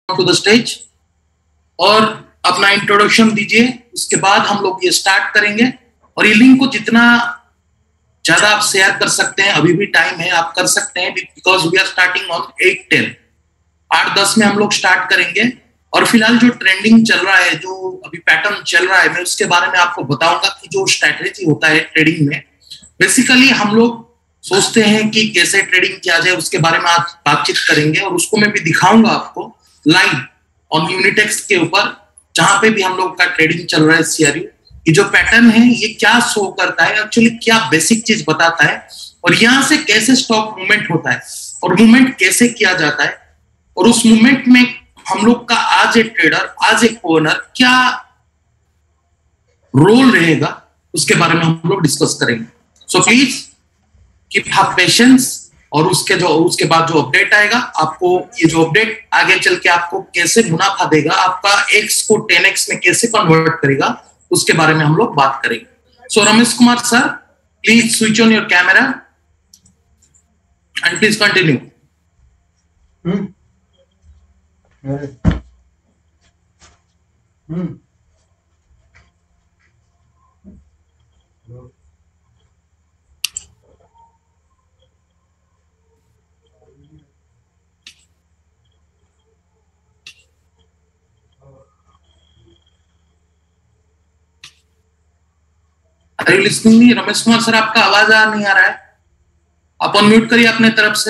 To the stage और अपना introduction दीजिए। उसके बाद हम लोग ये स्टार्ट करेंगे और ये लिंक को जितना ज्यादा आप शेयर कर सकते हैं, अभी भी टाइम है, आप कर सकते हैं, because we are starting on 8:10, 8:10 में हम लोग स्टार्ट करेंगे। और फिलहाल जो ट्रेंडिंग चल रहा है, जो अभी पैटर्न चल रहा है, मैं उसके बारे में आपको बताऊंगा कि जो स्ट्रैटेजी होता है ट्रेडिंग में, बेसिकली हम लोग सोचते हैं कि कैसे ट्रेडिंग किया जाए, उसके बारे में आज बातचीत करेंगे और उसको मैं भी दिखाऊंगा आपको लाइव ऑन यूनिटेक्स के ऊपर, जहां पे भी हम लोग का ट्रेडिंग चल रहा है। सीआरयू ये जो पैटर्न है ये क्या शो करता है, एक्चुअली क्या बेसिक चीज बताता है, और यहां से कैसे स्टॉक मूवमेंट होता है और मूवमेंट कैसे किया जाता है, और उस मूवमेंट में हम लोग का आज एक ट्रेडर, आज एक ओनर क्या रोल रहेगा, उसके बारे में हम लोग डिस्कस करेंगे। So please keep have patience, और उसके बाद जो अपडेट आएगा, आपको ये जो अपडेट आगे चल के आपको कैसे मुनाफा देगा, आपका x को 10x में कैसे कन्वर्ट करेगा, उसके बारे में हम लोग बात करेंगे। So Ramesh Kumar sir, please switch on your camera and please continue. Listening Ramesh Kumar sir, आपका आवाज नहीं आ रहा है, आप अनम्यूट करिए अपने तरफ से।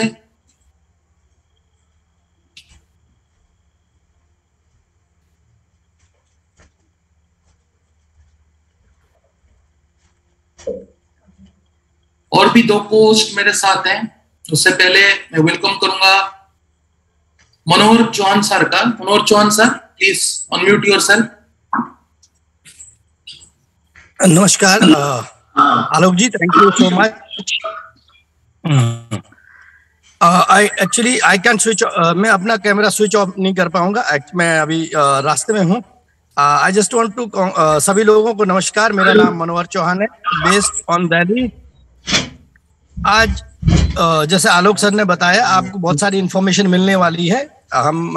और भी दो पोस्ट मेरे साथ हैं, उससे पहले मैं वेलकम करूंगा मनोहर चौहान सर का। Manohar Chauhan sir, please unmute yourself. नमस्कार Alok ji, thank you so much. I can switch, मैं अपना कैमरा स्विच ऑफ नहीं कर पाऊंगा, मैं अभी रास्ते में हूँ। आई जस्ट वांट टू सभी लोगों को नमस्कार, मेरा नाम मनोहर चौहान है, बेस्ड ऑन दिल्ली। आज जैसे आलोक सर ने बताया, आपको बहुत सारी इंफॉर्मेशन मिलने वाली है। हम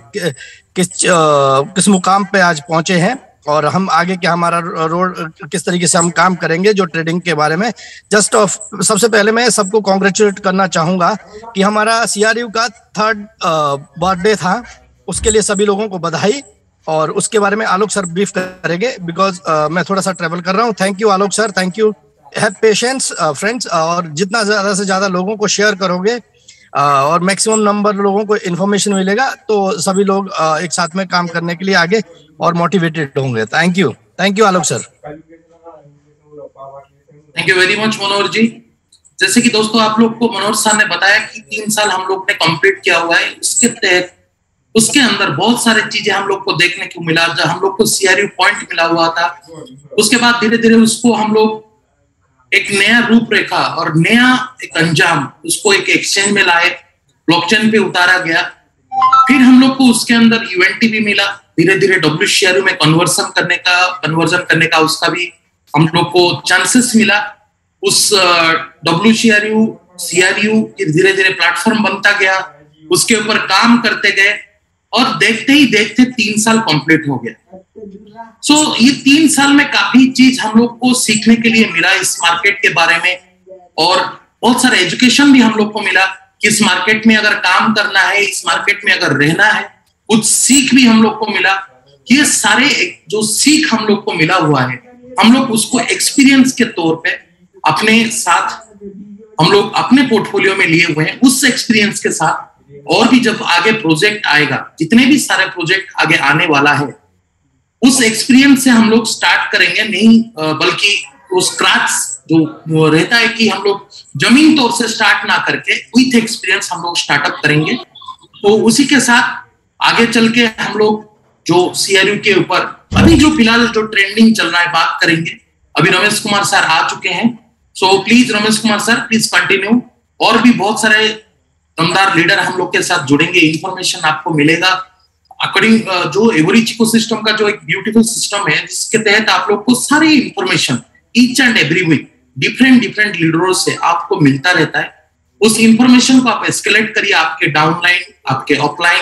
किस मुकाम पे आज पहुंचे हैं और हम आगे क्या, हमारा रोड किस तरीके से हम काम करेंगे जो ट्रेडिंग के बारे में। जस्ट ऑफ सबसे पहले मैं सबको कॉन्ग्रेचुलेट करना चाहूंगा कि हमारा सीआरयू का 3rd बर्थडे था, उसके लिए सभी लोगों को बधाई। और उसके बारे में आलोक सर ब्रीफ करेंगे, बिकॉज मैं थोड़ा सा ट्रेवल कर रहा हूँ। Thank you Alok sir, thank you. Have patience friends, और जितना ज्यादा से ज्यादा लोगों को शेयर करोगे और मैक्सिमम नंबर लोगों को इन्फॉर्मेशन मिलेगा, तो सभी लोग एक साथ में काम करने के लिए आगे और मोटिवेटेड होंगे। Thank you Alok sir. Thank you very much Manohar ji. जैसे कि दोस्तों आप लोग को मनोहर सर ने बताया कि 3 साल हम लोग ने कंप्लीट किया हुआ है, उसके तहत उसके अंदर बहुत सारी चीजें हम लोग को देखने को मिला। जब हम लोग को सीआरयू पॉइंट मिला हुआ था, उसके बाद धीरे धीरे उसको हम लोग एक नया रूपरेखा और नया एक अंजाम, उसको एक एक्सचेंज में लाए, ब्लॉकचेन पे उतारा गया। फिर हम लोग को उसके अंदर यूएनटी भी मिला, धीरे धीरे डब्ल्यूसीआरयू में कन्वर्जन करने का उसका भी हम लोग को चांसेस मिला। उस डब्ल्यूसीआरयू सीआरयू धीरे धीरे प्लेटफॉर्म बनता गया, उसके ऊपर काम करते गए और देखते ही देखते 3 साल कंप्लीट हो गया। सो ये 3 साल में काफी चीज हम लोग को सीखने के लिए मिला इस मार्केट के बारे में, और बहुत सारा एजुकेशन भी हम लोग को मिला कि इस मार्केट में अगर काम करना है, इस मार्केट में अगर रहना है, कुछ सीख भी हम लोग को मिला। ये सारे जो सीख हम लोग को मिला हुआ है, हम लोग उसको एक्सपीरियंस के तौर पे अपने साथ हम लोग अपने पोर्टफोलियो में लिए हुए हैं। उस एक्सपीरियंस के साथ और भी जब आगे प्रोजेक्ट आएगा, जितने भी सारे प्रोजेक्ट आगे आने वाला है, उस एक्सपीरियंस से हम लोग स्टार्ट करेंगे, नहीं बल्कि वो स्क्रैच जो रहता है कि हम लोग जमीन तौर से स्टार्ट ना करके विथ एक्सपीरियंस हम लोग स्टार्टअप करेंगे। तो उसी के साथ आगे चल के हम लोग जो सीआरयू के ऊपर अभी जो फिलहाल जो ट्रेंडिंग चल रहा है बात करेंगे। अभी रमेश कुमार सर आ चुके हैं, so please Ramesh Kumar sir please continue. और भी बहुत सारे दमदार लीडर हम लोग के साथ जुड़ेंगे, इंफॉर्मेशन आपको मिलेगा अकॉर्डिंग जो एवरेज इकोसिस्टम का जो एक ब्यूटीफुल सिस्टम है, जिसके तहत आप लोग को सारी information each and every week different लीडरों से आपको मिलता रहता है। उस इंफॉर्मेशन को आप एस्केलेट करिए आपके डाउनलाइन, आपके अपलाइन,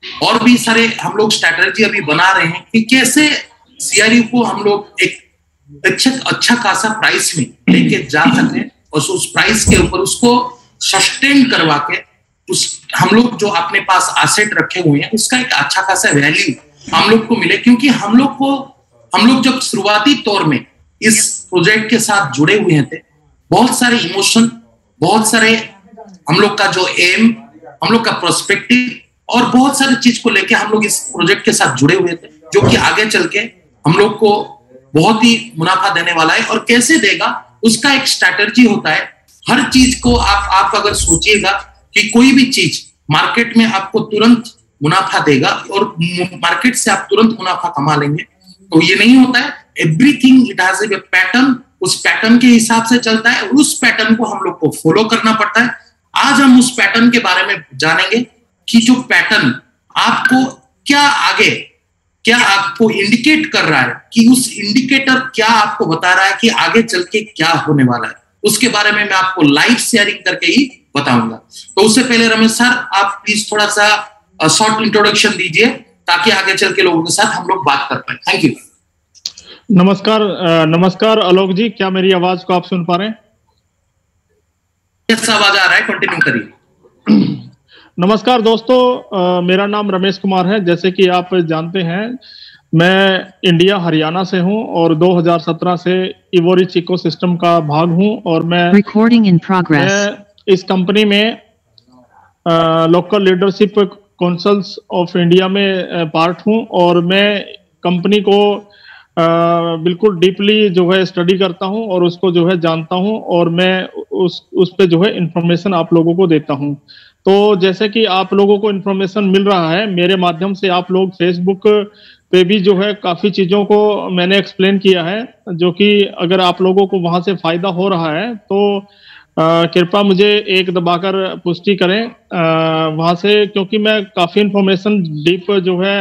और भी सारे हम लोग स्ट्रैटेजी अभी बना रहे हैं कि कैसे सीआरयू को हम लोग एक अच्छा खासा प्राइस में लेके जा सके और उस प्राइस के ऊपर उसको सस्टेन करवा के उस हम लोग जो अपने पास एसेट रखे हुए हैं उसका एक अच्छा खासा वैल्यू हम लोग को मिले। क्योंकि हम लोग जब शुरुआती तौर में इस प्रोजेक्ट के साथ जुड़े हुए थे, बहुत सारे इमोशन, बहुत सारे हम लोग का जो एम, हम लोग का प्रोस्पेक्टिव और बहुत सारी चीज को लेके हम लोग इस प्रोजेक्ट के साथ जुड़े हुए थे, जो कि आगे चल के हम लोग को बहुत ही मुनाफा देने वाला है। और कैसे देगा उसका एक स्ट्रैटेजी होता है। हर चीज को आप अगर सोचिएगा कि कोई भी चीज मार्केट में आपको तुरंत मुनाफा देगा और मार्केट से आप तुरंत मुनाफा कमा लेंगे, तो ये नहीं होता है। Everything it has a pattern, उस पैटर्न के हिसाब से चलता है और उस पैटर्न को हम लोग को फॉलो करना पड़ता है। आज हम उस पैटर्न के बारे में जानेंगे कि जो पैटर्न आपको क्या आपको इंडिकेट कर रहा है, कि उस इंडिकेटर क्या आपको बता रहा है कि आगे चल के क्या होने वाला है, उसके बारे में मैं आपको लाइव शेयरिंग करके ही बताऊंगा। तो उससे पहले रमेश सर, आप प्लीज थोड़ा सा शॉर्ट इंट्रोडक्शन दीजिए ताकि आगे चल के लोगों के साथ हम लोग बात कर पाए। Thank you. नमस्कार आलोक जी, क्या मेरी आवाज को आप सुन पा रहे हैं? कैसा आवाज आ रहा है? कंटिन्यू करिए। नमस्कार दोस्तों, मेरा नाम रमेश कुमार है। जैसे कि आप जानते हैं, मैं इंडिया हरियाणा से हूं और 2017 से इवोरिच इकोसिस्टम का भाग हूं और मैं इस कंपनी में local leadership councils of India में पार्ट हूं और मैं कंपनी को बिल्कुल डीपली जो है स्टडी करता हूं और उसको जो है जानता हूं और मैं उस पे जो है इंफॉर्मेशन आप लोगों को देता हूं। तो जैसे कि आप लोगों को इन्फॉर्मेशन मिल रहा है मेरे माध्यम से, आप लोग फेसबुक पे भी जो है काफ़ी चीज़ों को मैंने एक्सप्लेन किया है, जो कि अगर आप लोगों को वहाँ से फ़ायदा हो रहा है तो कृपया मुझे एक दबाकर पुष्टि करें वहाँ से, क्योंकि मैं काफ़ी इन्फॉर्मेशन डीप जो है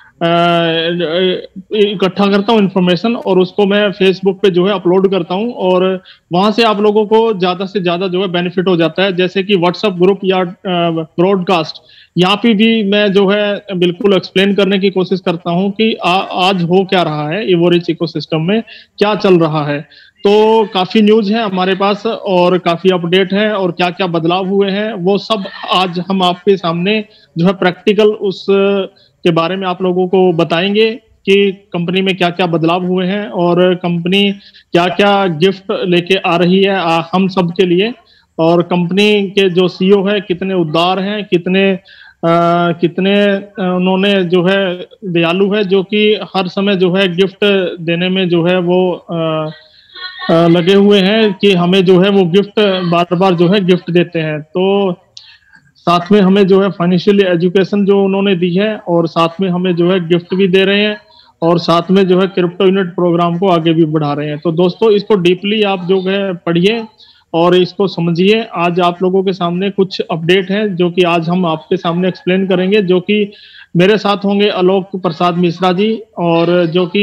इकट्ठा करता हूँ इन्फॉर्मेशन और उसको मैं फेसबुक पे जो है अपलोड करता हूँ और वहां से आप लोगों को ज्यादा से ज्यादा जो है बेनिफिट हो जाता है। जैसे कि व्हाट्सएप ग्रुप या ब्रॉडकास्ट, यहाँ पे भी मैं जो है बिल्कुल एक्सप्लेन करने की कोशिश करता हूँ कि आज हो क्या रहा है, इवोरिच इकोसिस्टम में क्या चल रहा है। तो काफी न्यूज है हमारे पास और काफी अपडेट है और क्या क्या बदलाव हुए हैं वो सब आज हम आपके सामने जो है प्रैक्टिकल उस के बारे में आप लोगों को बताएंगे कि कंपनी में क्या क्या बदलाव हुए हैं और कंपनी क्या क्या गिफ्ट लेके आ रही है हम सब के लिए, और कंपनी के जो सीईओ है कितने उदार हैं, कितने उन्होंने जो है दयालु है, जो कि हर समय जो है गिफ्ट देने में जो है वो लगे हुए हैं कि हमें जो है वो गिफ्ट बार बार जो है गिफ्ट देते हैं। तो साथ में हमें जो है फाइनेंशियल एजुकेशन जो उन्होंने दी है और साथ में हमें जो है गिफ्ट भी दे रहे हैं और साथ में जो है क्रिप्टो यूनिट प्रोग्राम को आगे भी बढ़ा रहे हैं। तो दोस्तों इसको डीपली आप जो है पढ़िए और इसको समझिए। आज आप लोगों के सामने कुछ अपडेट है जो कि आज हम आपके सामने एक्सप्लेन करेंगे, जो कि मेरे साथ होंगे आलोक प्रसाद मिश्रा जी, और जो कि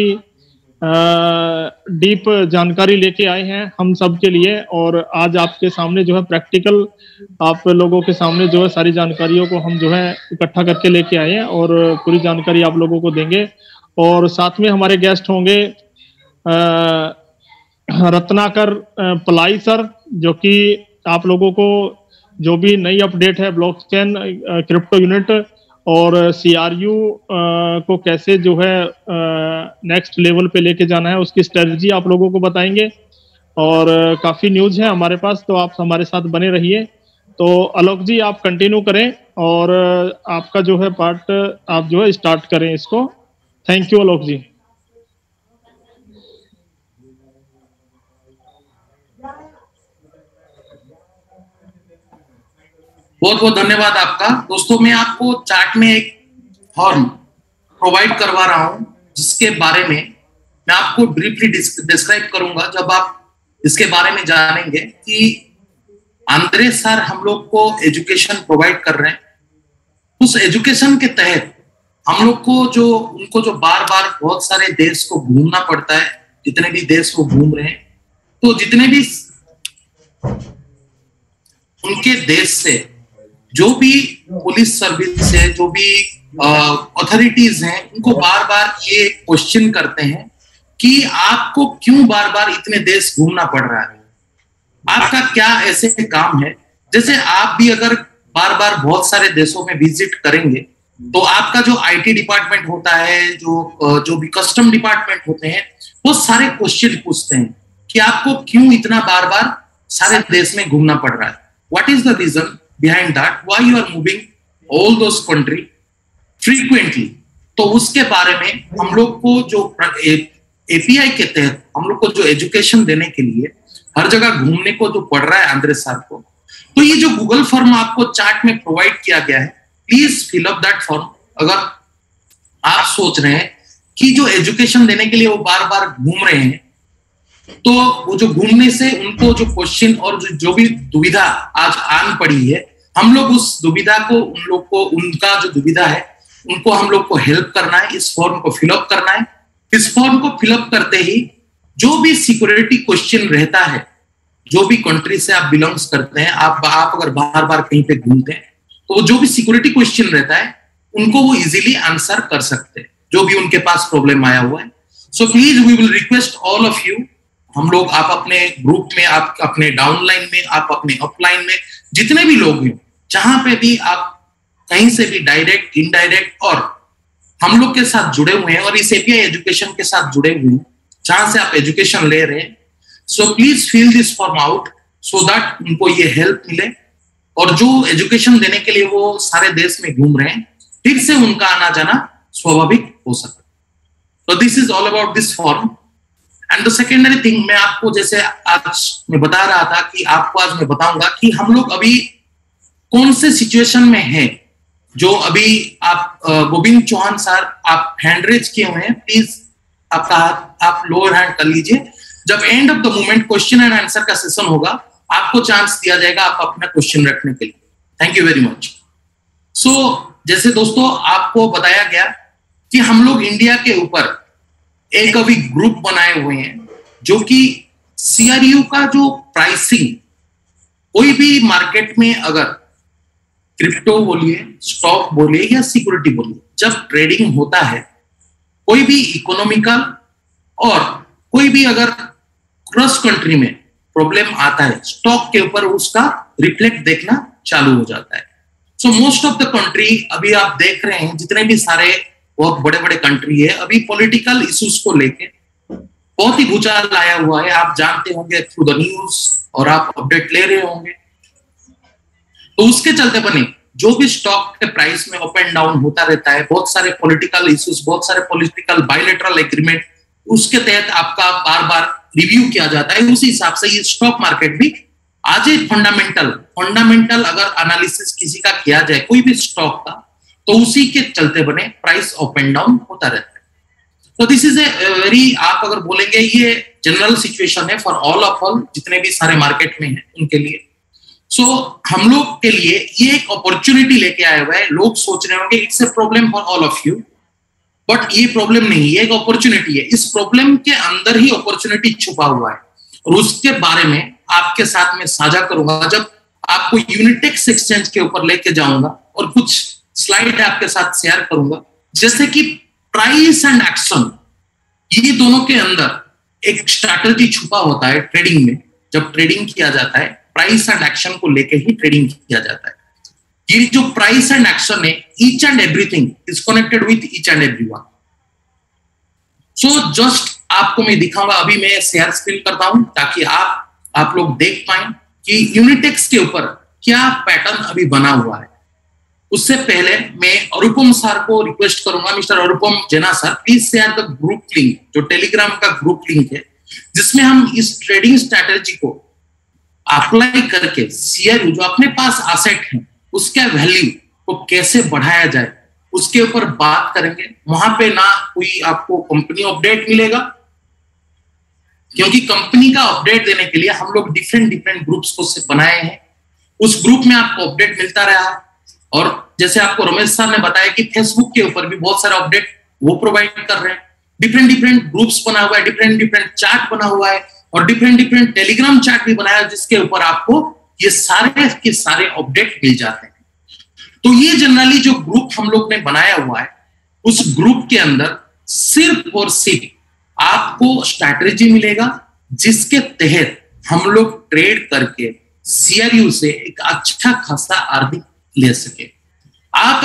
डीप जानकारी लेके आए हैं हम सब के लिए, और आज आपके सामने जो है प्रैक्टिकल आप लोगों के सामने जो है सारी जानकारियों को हम जो है इकट्ठा करके लेके आए हैं और पूरी जानकारी आप लोगों को देंगे। और साथ में हमारे गेस्ट होंगे रत्नाकर पलाई सर, जो कि आप लोगों को जो भी नई अपडेट है ब्लॉकचेन, क्रिप्टो यूनिट और सीआरयू को कैसे जो है नेक्स्ट लेवल पे लेके जाना है उसकी स्ट्रेटजी आप लोगों को बताएंगे। और काफ़ी न्यूज़ है हमारे पास, तो आप हमारे साथ बने रहिए। तो आलोक जी आप कंटिन्यू करें और आपका जो है पार्ट आप जो है स्टार्ट करें इसको। Thank you Alok ji. बहुत बहुत धन्यवाद आपका। दोस्तों मैं आपको चार्ट में एक फॉर्म प्रोवाइड करवा रहा हूं जिसके बारे में मैं आपको ब्रीफली डिस्क्राइब करूंगा। जब आप इसके बारे में जानेंगे कि आंद्रे सर हम लोग को एजुकेशन प्रोवाइड कर रहे हैं, उस एजुकेशन के तहत हम लोग को उनको जो बार बार बहुत सारे देश को घूमना पड़ता है, जितने भी देश को घूम रहे हैं, तो जितने भी उनके देश से जो भी पुलिस सर्विस से, जो भी अथॉरिटीज हैं उनको बार बार ये क्वेश्चन करते हैं कि आपको क्यों बार बार इतने देश घूमना पड़ रहा है, आपका क्या ऐसे काम है। जैसे आप भी अगर बार बार बहुत सारे देशों में विजिट करेंगे तो आपका जो आईटी डिपार्टमेंट होता है, जो भी कस्टम डिपार्टमेंट होते हैं, वो सारे क्वेश्चन पूछते हैं कि आपको क्यों इतना बार बार सारे देश में घूमना पड़ रहा है, what is the reason behind that, why you are moving all those country frequently. तो उसके बारे में हम लोग को जो एपीआई के तहत हम लोग को जो एजुकेशन देने के लिए हर जगह घूमने को जो पड़ रहा है आंद्रेस सर को, तो ये जो गूगल फॉर्म आपको चार्ट में प्रोवाइड किया गया है, please fill up that form. अगर आप सोच रहे हैं कि जो एजुकेशन देने के लिए वो बार बार घूम रहे हैं, तो वो जो घूमने से उनको जो क्वेश्चन और जो भी दुविधा आज आन पड़ी है, हम लोग उस दुविधा को उनका जो दुविधा है उनको हम लोग को हेल्प करना है, इस फॉर्म को फिलअप करना है। इस फॉर्म को फिलअप करते ही जो भी सिक्योरिटी क्वेश्चन रहता है, जो भी कंट्री से आप बिलोंग्स करते हैं, आप अगर बार बार कहीं पे घूमते हैं तो जो भी सिक्योरिटी क्वेश्चन रहता है उनको वो इजीली आंसर कर सकते हैं, जो भी उनके पास प्रॉब्लम आया हुआ है। So please we will request all of you, हम लोग, आप अपने ग्रुप में, आप अपने डाउनलाइन में, आप अपने अपलाइन में, जितने भी लोग हैं, जहां पे भी आप कहीं से भी डायरेक्ट इनडायरेक्ट और हम लोग के साथ जुड़े हुए हैं और इस एपीआई एजुकेशन के साथ जुड़े हुए हैं, जहां से आप एजुकेशन ले रहे हैं, so please fill this form out so that उनको ये हेल्प मिले और जो एजुकेशन देने के लिए वो सारे देश में घूम रहे हैं, फिर से उनका आना जाना स्वाभाविक हो सके। तो this is all about this form. And the secondary thing, मैं आपको जैसे आज मैं बता रहा था कि आपको आज मैं बताऊंगा कि हम लोग अभी कौन से सिचुएशन में हैं। जो अभी आप गोविंद चौहान सर, आप हैंड रेज किए हुए हैं, प्लीज आपका हाथ आप लोअर हैंड कर लीजिए। जब end of the moment question and answer का सेशन होगा, आपको चांस दिया जाएगा आप अपना क्वेश्चन रखने के लिए। Thank you very much. So जैसे दोस्तों आपको बताया गया कि हम लोग इंडिया के ऊपर एक अभी ग्रुप बनाए हुए हैं जो कि सीआरयू का जो प्राइसिंग, कोई भी मार्केट में अगर क्रिप्टो बोलिए, स्टॉक बोलिए या सिक्योरिटी बोलिए, जब ट्रेडिंग होता है, कोई भी इकोनॉमिकल और कोई भी अगर क्रॉस कंट्री में प्रॉब्लम आता है, स्टॉक के ऊपर उसका रिफ्लेक्ट देखना चालू हो जाता है। So most of the country, अभी आप देख रहे हैं जितने भी सारे बहुत बड़े बड़े कंट्री है, अभी पॉलिटिकल इश्यूज को लेके बहुत ही भूचाल आया हुआ है। आप जानते होंगे थ्रू द न्यूज और आप अपडेट ले रहे होंगे। तो उसके चलते बने जो भी स्टॉक के प्राइस में अप एंड डाउन होता रहता है, बहुत सारे पॉलिटिकल इश्यूज, बहुत सारे पॉलिटिकल बायलैटरल एग्रीमेंट, उसके तहत आपका बार बार रिव्यू किया जाता है। उसी हिसाब से ये स्टॉक मार्केट भी आज एक फंडामेंटल अगर एनालिसिस किसी का किया जाए कोई भी स्टॉक का, तो उसी के चलते बने प्राइस अप एंड डाउन होता रहता है। तो दिस इज ए वेरी, आप अगर बोलेंगे ये जनरल सिचुएशन है फॉर ऑल जितने भी सारे मार्केट में हैं उनके लिए। सो हम लोग के लिए ये एक अपॉर्चुनिटी लेके आया हुआ है। लोग सोच रहे होंगे it's a problem for all of you, but ये प्रॉब्लम नहीं, ये एक अपॉर्चुनिटी है। इस प्रॉब्लम के अंदर ही अपॉर्चुनिटी छुपा हुआ है और उसके बारे में आपके साथ में साझा करूंगा जब आपको यूनिटेक्स एक्सचेंज के ऊपर लेके जाऊंगा और कुछ स्लाइड आपके साथ शेयर करूंगा। जैसे कि प्राइस एंड एक्शन, ये दोनों के अंदर एक स्ट्रैटेजी छुपा होता है ट्रेडिंग में। जब ट्रेडिंग किया जाता है, प्राइस एंड एक्शन को लेके ही ट्रेडिंग किया जाता है। ये जो प्राइस एंड एक्शन है, each and everything is connected with each and everyone. So just आपको मैं दिखाऊंगा, अभी मैं शेयर स्क्रीन करता हूं ताकि आप लोग देख पाए कि यूनिटेक्स के ऊपर क्या पैटर्न अभी बना हुआ है। उससे पहले मैं अनुपम सर को रिक्वेस्ट करूंगा, mister Anupam Jena sir, please share the group link, जो टेलीग्राम का ग्रुप लिंक है जिसमें हम इस ट्रेडिंग स्ट्रैटेजी को अप्लाई करके सीआरयू जो अपने पास एसेट है उसके वैल्यू को कैसे बढ़ाया जाए उसके ऊपर बात करेंगे। वहां पे ना कोई आपको कंपनी अपडेट मिलेगा, क्योंकि कंपनी का अपडेट देने के लिए हम लोग डिफरेंट ग्रुप्स को बनाए हैं। उस ग्रुप में आपको अपडेट मिलता रहा और जैसे आपको रमेश सर ने बताया कि फेसबुक के ऊपर भी बहुत सारा अपडेट वो प्रोवाइड कर रहे हैं। डिफरेंट ग्रुप्स बना हुआ है, डिफरेंट चार्ट बना हुआ है और डिफरेंट टेलीग्राम चार्ट भी बनाया है जिसके ऊपर आपको ये सारे के सारे अपडेट मिल जाते हैं। तो ये जनरली जो ग्रुप हम लोग ने बनाया हुआ है, उस ग्रुप के अंदर सिर्फ और सिर्फ आपको स्ट्रैटेजी मिलेगा जिसके तहत हम लोग ट्रेड करके सीआरयू से एक अच्छा खासा आर्थिक ले सके। आप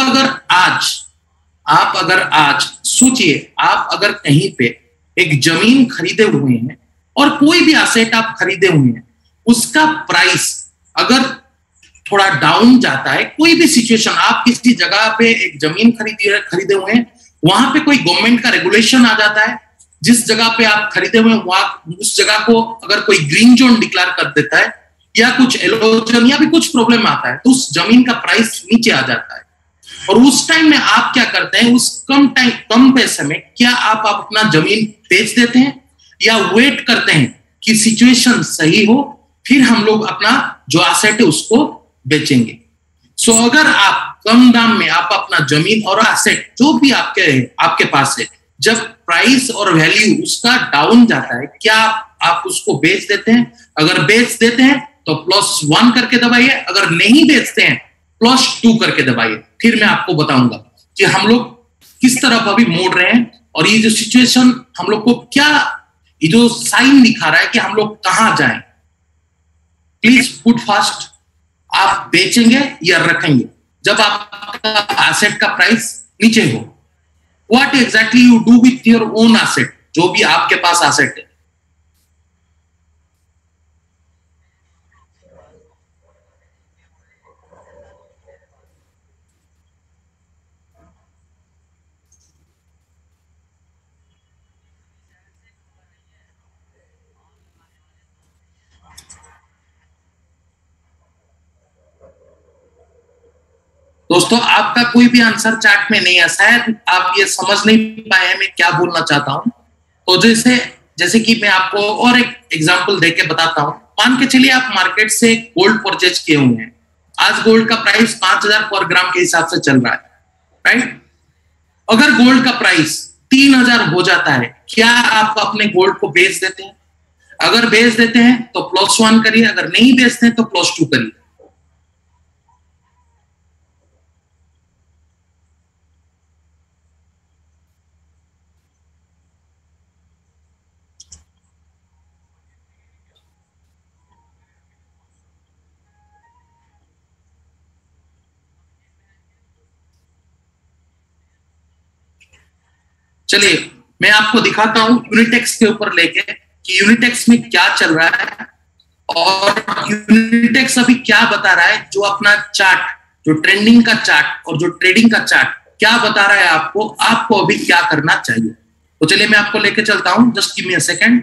अगर आज सोचिए, आप अगर कहीं पे एक जमीन खरीदे हुए हैं और कोई भी एसेट आप खरीदे हुए हैं, उसका प्राइस अगर थोड़ा डाउन जाता है, कोई भी सिचुएशन, आप किसी जगह पे एक जमीन खरीदे हुए हैं, वहां पे कोई गवर्नमेंट का रेगुलेशन आ जाता है, जिस जगह पे आप खरीदे हुए हैं वहां उस जगह को अगर कोई ग्रीन जोन डिक्लेयर कर देता है या कुछ एलोजन या भी कुछ प्रॉब्लम आता है, तो उस जमीन का प्राइस नीचे आ जाता है। और उस टाइम में आप क्या करते हैं, उस कम पैसे में क्या आप अपना जमीन बेच देते हैं या वेट करते हैं कि सिचुएशन सही हो, फिर हम लोग अपना जो एसेट है उसको बेचेंगे। सो अगर आप कम दाम में आप अपना जमीन और एसेट जो भी आपके पास है, जब प्राइस और वैल्यू उसका डाउन जाता है, क्या आप उसको बेच देते हैं? अगर बेच देते हैं तो +1 करके दबाइए, अगर नहीं बेचते हैं +2 करके दबाइए। फिर मैं आपको बताऊंगा कि हम लोग किस तरफ अभी मोड़ रहे हैं और ये जो सिचुएशन हम लोग को क्या, ये जो साइन दिखा रहा है कि हम लोग कहां जाएं। प्लीज पुट फास्ट, आप बेचेंगे या रखेंगे जब आपका एसेट का प्राइस नीचे हो? What exactly you do with your own asset, जो भी आपके पास एसेट है? दोस्तों, आपका कोई भी आंसर चैट में नहीं है, शायद आप ये समझ नहीं पाए मैं क्या बोलना चाहता हूं। तो जैसे कि मैं आपको और एक एग्जांपल देके बताता हूं। मान के चलिए आप मार्केट से गोल्ड परचेज किए हुए हैं, आज गोल्ड का प्राइस 5000 पर ग्राम के हिसाब से चल रहा है, राइट? अगर गोल्ड का प्राइस 3000 हो जाता है, क्या आप अपने गोल्ड को बेच देते हैं? अगर बेच देते हैं तो +1 करिए, अगर नहीं बेचते हैं तो +2 करिए। चलिए मैं आपको दिखाता हूं यूनिटेक्स के ऊपर लेके कि यूनिटेक्स में क्या चल रहा है और यूनिटेक्स अभी क्या बता रहा है। जो अपना चार्ट, जो ट्रेंडिंग का चार्ट और जो ट्रेडिंग का चार्ट क्या बता रहा है आपको अभी क्या करना चाहिए। तो चलिए मैं आपको लेके चलता हूं, just give me a second.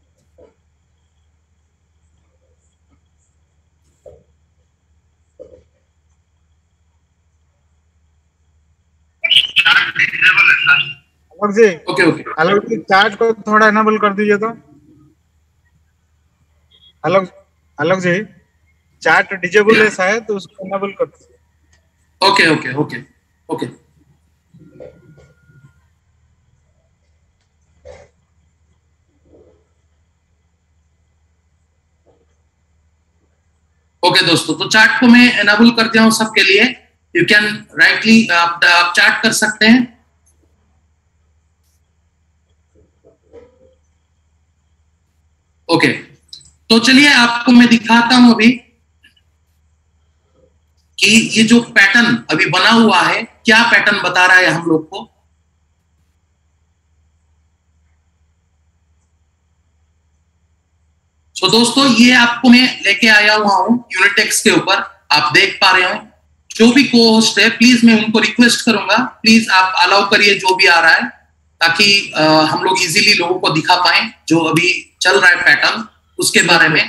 जी ओके अलग जी, चार्ट को थोड़ा इनेबल कर दीजिए तो। अलग जी, चार्ट डिजेबल है शायद, तो उसको इनेबल कर दीजिए। Okay okay okay okay okay दोस्तों, तो चार्ट को मैं इनेबल कर दिया हूं सबके लिए। यू कैन राइटली आप चार्ट कर सकते हैं। ओके तो चलिए आपको मैं दिखाता हूं अभी कि ये जो पैटर्न अभी बना हुआ है, क्या पैटर्न बता रहा है हम लोग को। तो दोस्तों ये आपको मैं लेके आया हुआ हूं यूनिटेक्स के ऊपर, आप देख पा रहे हो। जो भी को होस्ट है प्लीज मैं उनको रिक्वेस्ट करूंगा, प्लीज आप अलाउ करिए जो भी आ रहा है, ताकि हम लोग इजीली लोगों को दिखा पाए जो अभी चल रहा है पैटर्न उसके बारे में।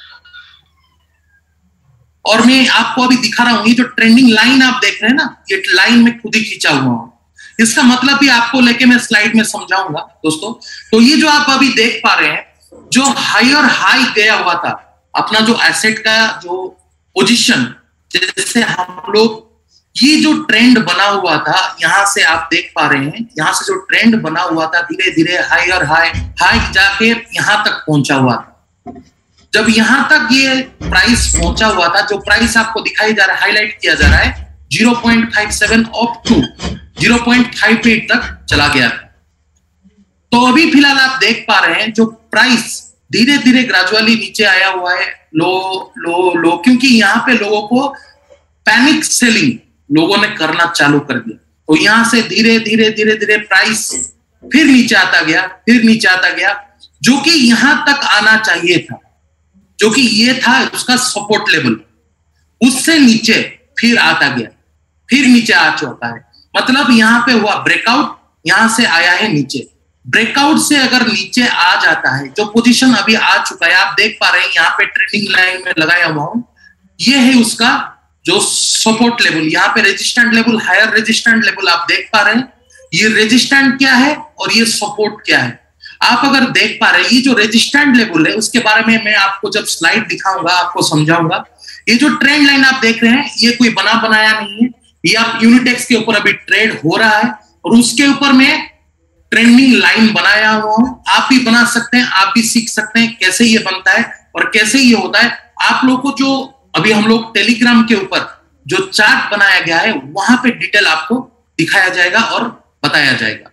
और मैं आपको अभी दिखा रहा हूं, ये जो ट्रेंडिंग लाइन आप देख रहे हैं ना, ये लाइन में खुद ही खींचा हुआ हूं। इसका मतलब भी आपको लेके मैं स्लाइड में समझाऊंगा दोस्तों। तो ये जो आप अभी देख पा रहे हैं, जो हायर हाई गया हुआ था अपना जो एसेट का जो पोजीशन, जैसे हम लोग ये जो ट्रेंड बना हुआ था, यहां से आप देख पा रहे हैं, यहां से जो ट्रेंड बना हुआ था धीरे धीरे हायर हाई जाके यहां तक पहुंचा हुआ था। जब यहां तक ये प्राइस पहुंचा हुआ था, जो प्राइस आपको दिखाई जा रहा है, हाईलाइट किया जा रहा है, 0.57 अप टू 0.58 तक चला गया था। तो अभी फिलहाल आप देख पा रहे हैं जो प्राइस धीरे धीरे ग्रेजुअली नीचे आया हुआ है, लो लो लो, क्योंकि यहाँ पे लोगों को पैनिक सेलिंग लोगों ने करना चालू कर दिया। तो यहां से धीरे धीरे धीरे धीरे प्राइस फिर नीचे आता गया, फिर नीचे आता गया, जो कि यहां तक आना चाहिए था, जो कि ये था उसका सपोर्ट लेवल। उससे नीचे फिर आता गया, फिर नीचे आ चुका है। मतलब यहां पे हुआ ब्रेकआउट, यहां से आया है नीचे। ब्रेकआउट से अगर नीचे आ जाता है, जो पोजीशन अभी आ चुका है, आप देख पा रहे हैं यहाँ पे ट्रेडिंग लाइन में लगाया हुआ हूं, ये है उसका जो सपोर्ट लेवल। यहाँ पे resistant level, higher resistant level आप देख पा रहे हैं। ये रेजिस्टेंट क्या है और ये सपोर्ट क्या है, आप अगर देख पा रहे हैं। ये जो रेजिस्टेंट लेवल है उसके बारे में मैं आपको जब स्लाइड दिखाऊंगा आपको समझाऊंगा। ये जो ट्रेंड लाइन आप देख रहे हैं ये कोई बना बनाया नहीं है, ये आप यूनिटेक्स के ऊपर अभी ट्रेड हो रहा है और उसके ऊपर मैं ट्रेंडिंग लाइन बनाया हुआ हूं। आप भी बना सकते हैं, आप भी सीख सकते हैं कैसे ये बनता है और कैसे ये होता है। आप लोगों को जो अभी हम लोग टेलीग्राम के ऊपर जो चार्ट बनाया गया है वहां पे डिटेल आपको दिखाया जाएगा और बताया जाएगा।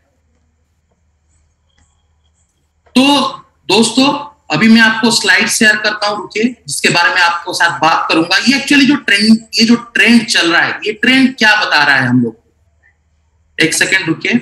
तो दोस्तों अभी मैं आपको स्लाइड शेयर करता हूं, रुकिए, जिसके बारे में आपको साथ बात करूंगा। ये एक्चुअली जो ट्रेंड चल रहा है, ये ट्रेंड क्या बता रहा है हम लोग, एक सेकेंड रुकिए।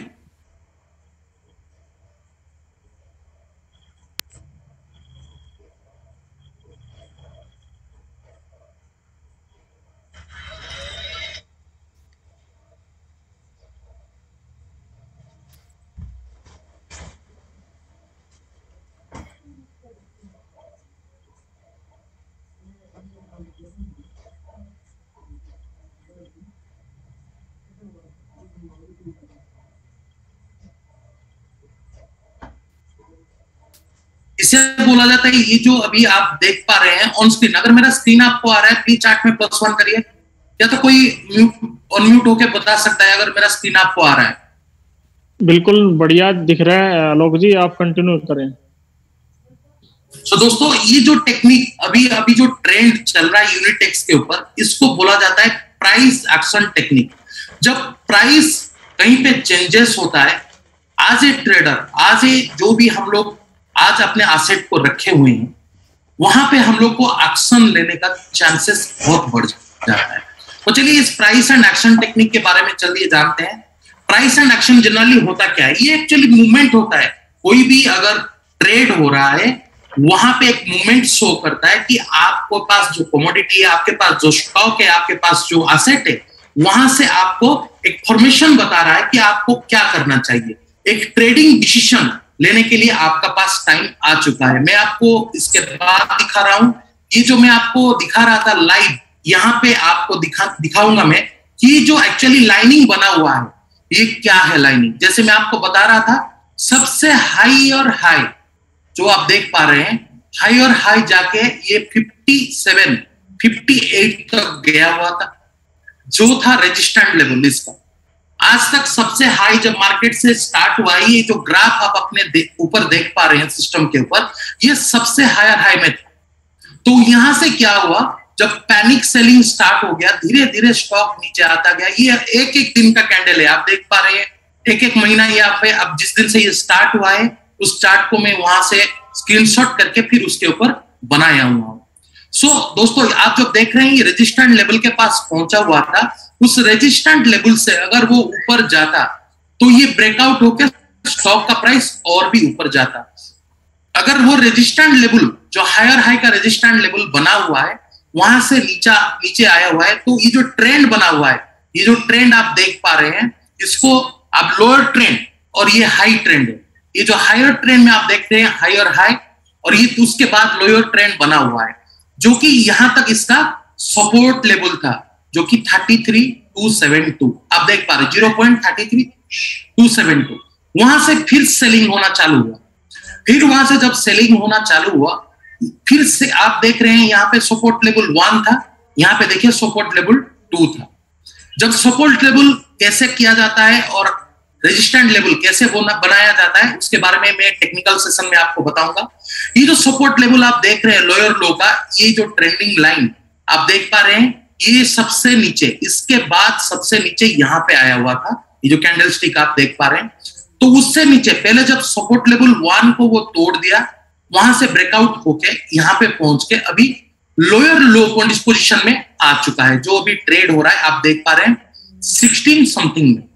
इसे बोला जाता है, ये जो अभी आप देख पा रहे हैं ऑन स्क्रीन, अगर मेरा स्क्रीन आपको आ रहा है प्लीज चैट में +1 करिए, या तो कोई अनम्यूट होके बता सकता है अगर मेरा स्क्रीन आपको आ रहा है। बिल्कुल बढ़िया दिख रहा है आलोक जी, आप कंटिन्यू करें। तो दोस्तों ये जो टेक्निक अभी जो ट्रेंड चल रहा है यूनिटेक्स के ऊपर, इसको बोला जाता है प्राइस एक्शन टेक्निक। जब प्राइस कहीं पे चेंजेस होता है, आज ए ट्रेडर, आज ए जो भी हम लोग आज अपने एसेट को रखे हुए हैं, वहां पे हम लोग को एक्शन लेने का चांसेस बहुत बढ़ जाता है। तो चलिए इस प्राइस एंड एक्शन टेक्निक के बारे में चलिए जानते हैं। प्राइस एंड एक्शन जनरली होता क्या है, ये एक्चुअली मूवमेंट होता है। कोई भी अगर ट्रेड हो रहा है वहां पे एक मूवमेंट शो करता है कि आपके पास जो कमोडिटी है, आपके पास जो स्टॉक है, आपके पास जो एसेट है, वहां से आपको एक फॉर्मेशन बता रहा है कि आपको क्या करना चाहिए। एक ट्रेडिंग डिसीजन लेने के लिए आपका पास टाइम आ चुका है। मैं आपको इसके बाद दिखा रहा हूं, ये जो मैं आपको दिखा रहा था लाइव, यहां पे आपको दिखाऊंगा मैं कि जो एक्चुअली लाइनिंग बना हुआ है ये क्या है। लाइनिंग जैसे मैं आपको बता रहा था, सबसे हाई और हाई जो आप देख पा रहे हैं, हाई और हाई जाके ये 57, 58 तक गया हुआ था, जो था रेजिस्टेंट लेवल इसका। आज तक सबसे हाई जब मार्केट से स्टार्ट हुआ, ये जो ग्राफ आप अपने ऊपर देख पा रहे हैं सिस्टम के ऊपर, ये सबसे हायर हाई में था। तो यहां से क्या हुआ, जब पैनिक सेलिंग स्टार्ट हो गया, धीरे धीरे स्टॉक नीचे आता गया। ये एक एक दिन का कैंडल है, आप देख पा रहे हैं, एक एक महीना ये आप है। अब जिस दिन से ये स्टार्ट हुआ है उस चार्ट को मैं वहां से स्क्रीनशॉट करके फिर उसके ऊपर बनाया हुआ हूं। सो दोस्तों आप जो देख रहे हैं ये रेजिस्टेंट लेवल के पास पहुंचा हुआ था। उस रेजिस्टेंट लेवल से अगर वो ऊपर जाता तो ये ब्रेकआउट होकर स्टॉक का प्राइस और भी ऊपर जाता। अगर वो रेजिस्टेंट लेवल जो हायर हाई का रेजिस्टेंट लेवल बना हुआ है वहां से नीचे आया हुआ है, तो ये जो ट्रेंड बना हुआ है, ये जो ट्रेंड आप देख पा रहे हैं, इसको आप लोअर ट्रेंड और ये हाई ट्रेंड है। ये जो हायर ट्रेंड में आप देख रहे हैं हाई और हाई, और ये उसके बाद लोअर ट्रेंड बना हुआ है, जो कि यहां तक इसका सपोर्ट लेवल था, जो कि 33,272 आप देख पा रहे 0.33,272। वहां से फिर सेलिंग होना चालू हुआ। फिर वहां से जब सेलिंग होना चालू हुआ, फिर से आप देख रहे हैं यहाँ पे सपोर्ट लेवल 1 था, यहाँ पे देखिए सपोर्ट लेवल 2 था। जब सपोर्ट लेवल कैसे किया जाता है और रेजिस्टेंट लेवल कैसे बनाया जाता है उसके बारे में मैं टेक्निकल सेशन में आपको बताऊंगा। ये जो सपोर्ट लेवल आप देख रहे हैं लोअर लो का, ये जो ट्रेंडिंग लाइन आप देख पा रहे हैं, ये सबसे नीचे, इसके बाद सबसे नीचे यहाँ पे आया हुआ था, ये जो कैंडल स्टिक आप देख पा रहे हैं। तो उससे नीचे पहले जब सपोर्ट लेवल 1 को वो तोड़ दिया, वहां से ब्रेकआउट होके यहाँ पे पहुंच के अभी लोअर लो पोजीशन में आ चुका है। जो अभी ट्रेड हो रहा है आप देख पा रहे हैं 16 समथिंग में।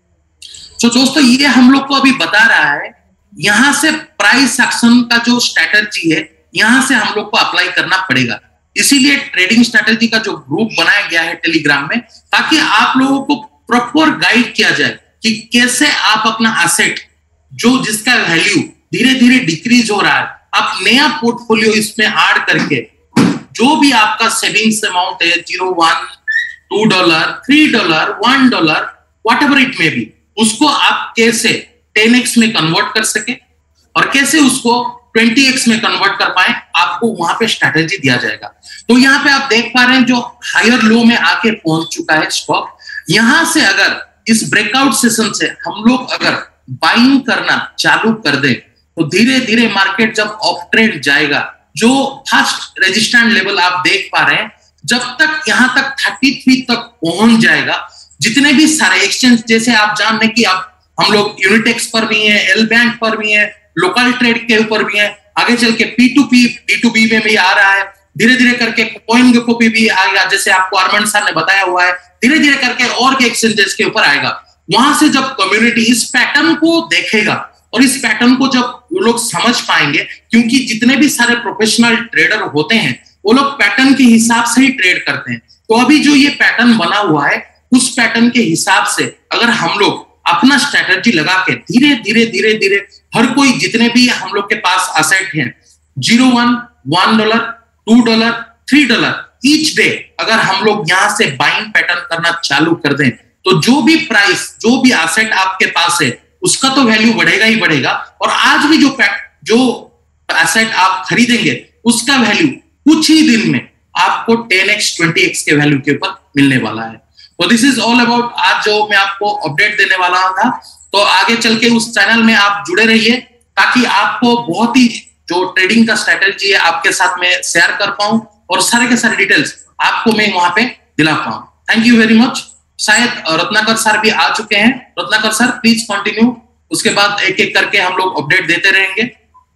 तो दोस्तों ये हम लोग को अभी बता रहा है, यहां से प्राइस एक्शन का जो स्ट्रैटेजी है यहां से हम लोग को अप्लाई करना पड़ेगा। इसीलिए ट्रेडिंग स्ट्रैटेजी का जो ग्रुप बनाया गया है टेलीग्राम में, ताकि आप लोगों को प्रॉपर गाइड किया जाए कि कैसे आप अपना एसेट जो जिसका वैल्यू धीरे धीरे डिक्रीज हो रहा है, आप नया पोर्टफोलियो इसमें ऐड करके जो भी आपका सेविंग्स अमाउंट है, $0, $1, $2, $3, $1, whatever it may be, उसको आप कैसे 10x में कन्वर्ट कर सके और कैसे उसको 20x में कन्वर्ट कर पाए, आपको वहां पे स्ट्रैटेजी दिया जाएगा। तो यहाँ पे आप देख पा रहे हैं जो हायर लो में आके पहुंच चुका है स्टॉक। यहां से अगर इस ब्रेकआउट सेशन से हम लोग अगर बाइंग करना चालू कर दें तो धीरे धीरे मार्केट जब ऑफ ट्रेंड जाएगा, जो फर्स्ट रेजिस्टेंस लेवल आप देख पा रहे हैं, जब तक यहां तक 33 तक पहुंच जाएगा, जितने भी सारे एक्सचेंज, जैसे आप जान रहे कि आप हम लोग यूनिटेक्स पर भी हैं, एल बैंक पर भी हैं, लोकल ट्रेड के ऊपर भी हैं, आगे चल के P2P B2B में भी आ रहा है, धीरे धीरे करके कॉइन गेको पे भी आएगा, जैसे आपको अरमान सर ने बताया हुआ है, धीरे धीरे करके और के एक्सचेंजेस के ऊपर आएगा। वहां से जब कम्युनिटी इस पैटर्न को देखेगा और इस पैटर्न को जब वो लोग समझ पाएंगे, क्योंकि जितने भी सारे प्रोफेशनल ट्रेडर होते हैं वो लोग पैटर्न के हिसाब से ही ट्रेड करते हैं। तो अभी जो ये पैटर्न बना हुआ है, उस पैटर्न के हिसाब से अगर हम लोग अपना स्ट्रैटेजी लगा के धीरे धीरे धीरे धीरे हर कोई, जितने भी हम लोग के पास एसेट हैं, $0, $1, $2, $3 ईच डे, अगर हम लोग यहां से बाइंग पैटर्न करना चालू कर दें, तो जो भी प्राइस, जो भी एसेट आपके पास है, उसका तो वैल्यू बढ़ेगा ही बढ़ेगा। और आज भी जो एसेट आप खरीदेंगे उसका वैल्यू कुछ ही दिन में आपको 10x 20x के वैल्यू के ऊपर मिलने वाला है। तो दिस इज ऑल अबाउट आज जो मैं आपको अपडेट देने वाला था। तो आगे चल के उस चैनल में आप जुड़े रहिए, ताकि आपको बहुत ही जो ट्रेडिंग का स्ट्रैटेजी है आपके साथ में शेयर कर पाऊं और सारे के सारे डिटेल्स आपको मैं वहां पे दिला पाऊं। Thank you very much. शायद रत्नाकर सर भी आ चुके हैं। रत्नाकर सर प्लीज कंटिन्यू, उसके बाद एक एक करके हम लोग अपडेट देते रहेंगे।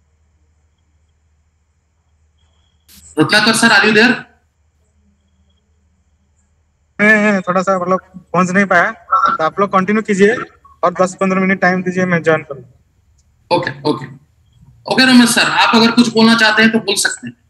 Ratnakar sir are you there? थोड़ा सा मतलब पहुंच नहीं पाया, तो आप लोग कंटिन्यू कीजिए और 10-15 मिनट टाइम दीजिए, मैं ज्वाइन करूँ। Okay okay okay Ramesh sir, आप अगर कुछ बोलना चाहते हैं तो बोल सकते हैं।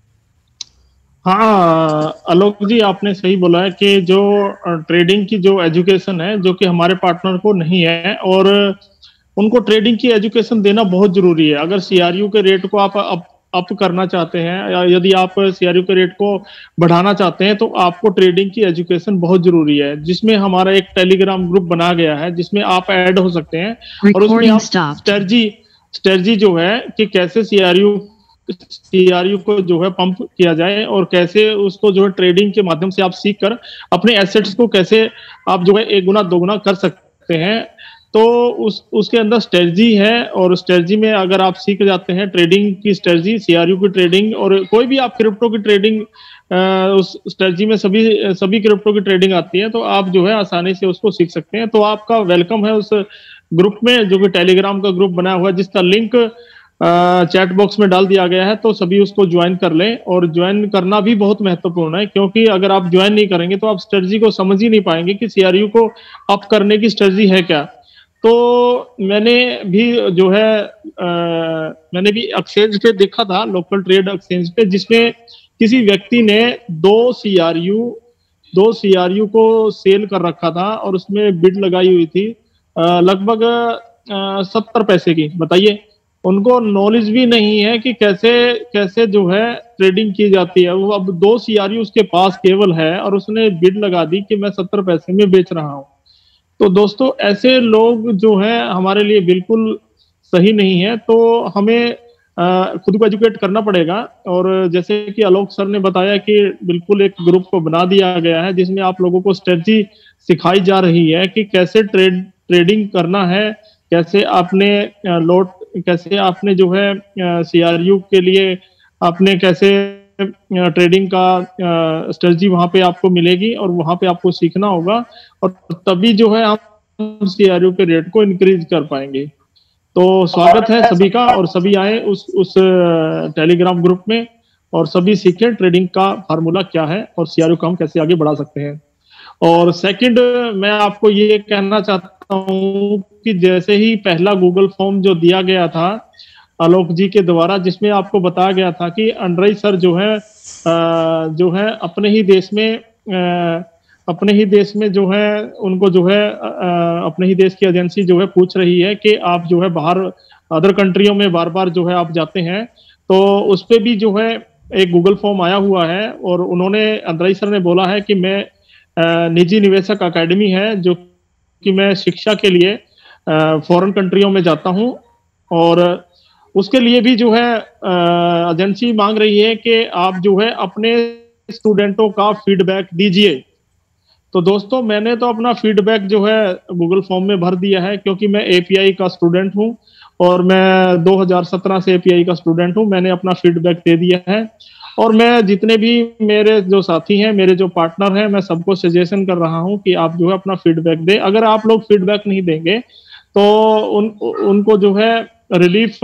हाँ आलोक जी, आपने सही बोला है कि जो ट्रेडिंग की जो एजुकेशन है, जो कि हमारे पार्टनर को नहीं है, और उनको ट्रेडिंग की एजुकेशन देना बहुत जरूरी है। अगर CRU के रेट को आप अप करना चाहते हैं, या यदि आप CRU के रेट को बढ़ाना चाहते हैं, तो आपको ट्रेडिंग की एजुकेशन बहुत जरूरी है, जिसमें हमारा एक टेलीग्राम ग्रुप बना गया है, जिसमें आप ऐड हो सकते हैं और उसमें आप स्ट्रेटजी जो है कि कैसे CRU को जो है पंप किया जाए और कैसे उसको जो है ट्रेडिंग के माध्यम से आप सीख कर अपने एसेट्स को कैसे आप जो है 1 गुना 2 गुना कर सकते हैं। तो उसके अंदर स्ट्रेटजी है, और स्ट्रेटजी में अगर आप सीख जाते हैं ट्रेडिंग की स्ट्रेटजी, CRU की ट्रेडिंग, और कोई भी आप क्रिप्टो की ट्रेडिंग, उस स्ट्रेटजी में सभी क्रिप्टो की ट्रेडिंग आती है, तो आप जो है आसानी से उसको सीख सकते हैं। तो आपका वेलकम है उस ग्रुप में, जो कि टेलीग्राम का ग्रुप बना हुआ है, जिसका लिंक चैट बॉक्स में डाल दिया गया है। तो सभी उसको ज्वाइन कर लें, और ज्वाइन करना भी बहुत महत्वपूर्ण है, क्योंकि अगर आप ज्वाइन नहीं करेंगे तो आप स्ट्रेटजी को समझ ही नहीं पाएंगे कि CRU को अप करने की स्ट्रेटजी है क्या। तो मैंने भी जो है मैंने भी एक्सचेंज पे देखा था, लोकल ट्रेड एक्सचेंज पे, जिसमें किसी व्यक्ति ने 2 CRU को सेल कर रखा था, और उसमें बिड लगाई हुई थी लगभग 70 पैसे की। बताइए, उनको नॉलेज भी नहीं है कि कैसे जो है ट्रेडिंग की जाती है। वो अब 2 CRU उसके पास केवल है, और उसने बिड लगा दी कि मैं 70 पैसे में बेच रहा हूँ। तो दोस्तों, ऐसे लोग जो है हमारे लिए बिल्कुल सही नहीं है। तो हमें खुद को एजुकेट करना पड़ेगा। और जैसे कि आलोक सर ने बताया कि बिल्कुल एक ग्रुप को बना दिया गया है, जिसमें आप लोगों को स्ट्रेटजी सिखाई जा रही है कि कैसे ट्रेडिंग करना है, कैसे आपने जो है CRU के लिए आपने कैसे ट्रेडिंग का स्ट्रेटजी वहां पे आपको मिलेगी और वहां पे आपको सीखना होगा, और तभी जो है हम सीआरयू के रेट को इंक्रीज कर पाएंगे। तो स्वागत है सभी का, और सभी आए उस टेलीग्राम ग्रुप में और सभी सीखें ट्रेडिंग का फार्मूला क्या है और सीआरयू को हम कैसे आगे बढ़ा सकते हैं। और सेकंड, मैं आपको ये कहना चाहता हूँ कि जैसे ही पहला गूगल फॉर्म जो दिया गया था आलोक जी के द्वारा, जिसमें आपको बताया गया था कि अंडरई सर जो है अपने ही देश में जो है उनको जो है अपने ही देश की एजेंसी जो है पूछ रही है कि आप जो है बाहर अदर कंट्रियों में बार बार जो है आप जाते हैं, तो उस पे भी जो है एक गूगल फॉर्म आया हुआ है। और उन्होंने, अंडरई सर ने बोला है कि मैं निजी निवेशक अकेडमी है जो कि मैं शिक्षा के लिए फॉरेन कंट्रियों में जाता हूं, और उसके लिए भी जो है एजेंसी मांग रही है कि आप जो है अपने स्टूडेंटों का फीडबैक दीजिए। तो दोस्तों, मैंने तो अपना फीडबैक जो है गूगल फॉर्म में भर दिया है, क्योंकि मैं एपीआई का स्टूडेंट हूं और मैं 2017 से एपीआई का स्टूडेंट हूं। मैंने अपना फीडबैक दे दिया है, और मैं जितने भी मेरे जो साथी हैं, मेरे जो पार्टनर हैं, मैं सबको सजेशन कर रहा हूं कि आप जो है अपना फीडबैक दें। अगर आप लोग फीडबैक नहीं देंगे तो उनको जो है रिलीफ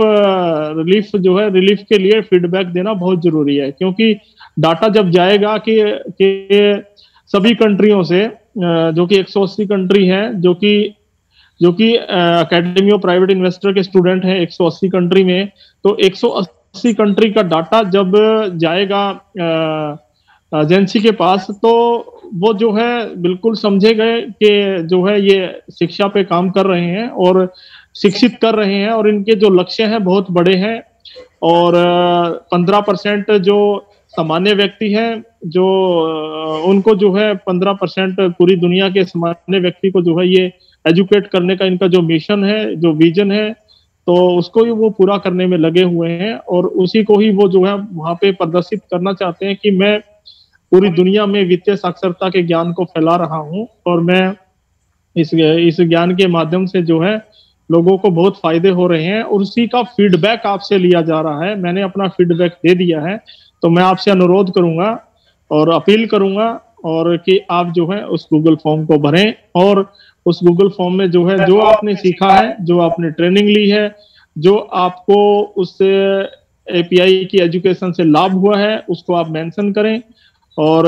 के लिए फीडबैक देना बहुत जरूरी है, क्योंकि डाटा जब जाएगा कि सभी कंट्रियों से, जो कि 180 कंट्री है, जो कि अकेडमी ऑफ प्राइवेट इन्वेस्टर के स्टूडेंट हैं 180 कंट्री में, तो 180 कंट्री का डाटा जब जाएगा एजेंसी के पास, तो वो जो है बिल्कुल समझे गए कि जो है ये शिक्षा पे काम कर रहे हैं और शिक्षित कर रहे हैं, और इनके जो लक्ष्य हैं बहुत बड़े हैं। और 15% जो सामान्य व्यक्ति हैं, जो उनको जो है 15% पूरी दुनिया के सामान्य व्यक्ति को जो है ये एजुकेट करने का इनका जो मिशन है, जो विजन है, तो उसको ही वो पूरा करने में लगे हुए हैं, और उसी को ही वो जो है वहां पे प्रदर्शित करना चाहते हैं कि मैं पूरी दुनिया में वित्तीय साक्षरता के ज्ञान को फैला रहा हूं, और मैं इस ज्ञान के माध्यम से जो है लोगों को बहुत फायदे हो रहे हैं, और उसी का फीडबैक आपसे लिया जा रहा है। मैंने अपना फीडबैक दे दिया है, तो मैं आपसे अनुरोध करूंगा और अपील करूंगा और कि आप जो है उस गूगल फॉर्म को भरें, और उस गूगल फॉर्म में जो है जो आपने सीखा है, जो आपने ट्रेनिंग ली है, जो आपको उस एपीआई की एजुकेशन से लाभ हुआ है, उसको आप मेंशन करें, और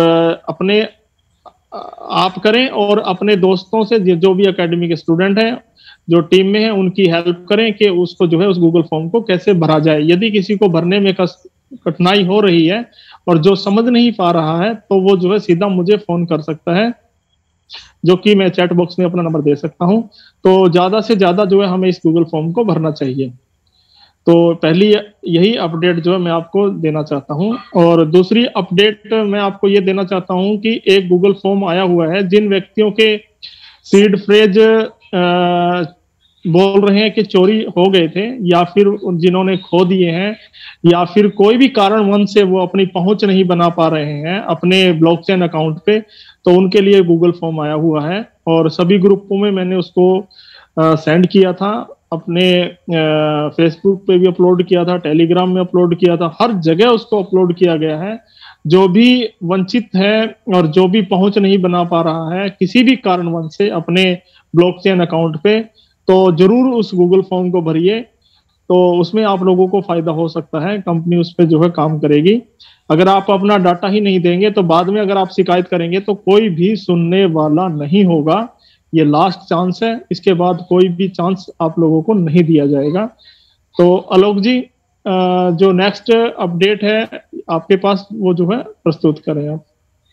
आप करें, और अपने दोस्तों से जो भी एकेडमी के स्टूडेंट हैं, जो टीम में है, उनकी हेल्प करें कि उसको जो है उस गूगल फॉर्म को कैसे भरा जाए। यदि किसी को भरने में कठिनाई हो रही है और जो समझ नहीं पा रहा है, तो वो जो है सीधा मुझे फोन कर सकता है, जो कि मैं चैट बॉक्स में अपना नंबर दे सकता हूं। तो ज्यादा से ज्यादा जो है हमें इस गूगल फॉर्म को भरना चाहिए। तो पहली यही अपडेट जो है मैं आपको देना चाहता हूं। और दूसरी अपडेट मैं आपको ये देना चाहता हूं कि एक गूगल फॉर्म आया हुआ है, जिन व्यक्तियों के सीड फ्रेज बोल रहे हैं कि चोरी हो गए थे, या फिर जिन्होंने खो दिए हैं, या फिर कोई भी कारणवश से वो अपनी पहुंच नहीं बना पा रहे हैं अपने ब्लॉकचेन अकाउंट पे, तो उनके लिए गूगल फॉर्म आया हुआ है। और सभी ग्रुपों में मैंने उसको सेंड किया था, अपने फेसबुक पे भी अपलोड किया था, टेलीग्राम में अपलोड किया था, हर जगह उसको अपलोड किया गया है। जो भी वंचित है और जो भी पहुंच नहीं बना पा रहा है किसी भी कारणवश से अपने ब्लॉकचेन अकाउंट पे, तो जरूर उस गूगल फॉर्म को भरिए। तो उसमें आप लोगों को फायदा हो सकता है, कंपनी उस पर जो है काम करेगी। अगर आप अपना डाटा ही नहीं देंगे तो बाद में अगर आप शिकायत करेंगे तो कोई भी सुनने वाला नहीं होगा। ये लास्ट चांस है, इसके बाद कोई भी चांस आप लोगों को नहीं दिया जाएगा। तो आलोक जी, जो नेक्स्ट अपडेट है आपके पास, वो जो है प्रस्तुत करें आप।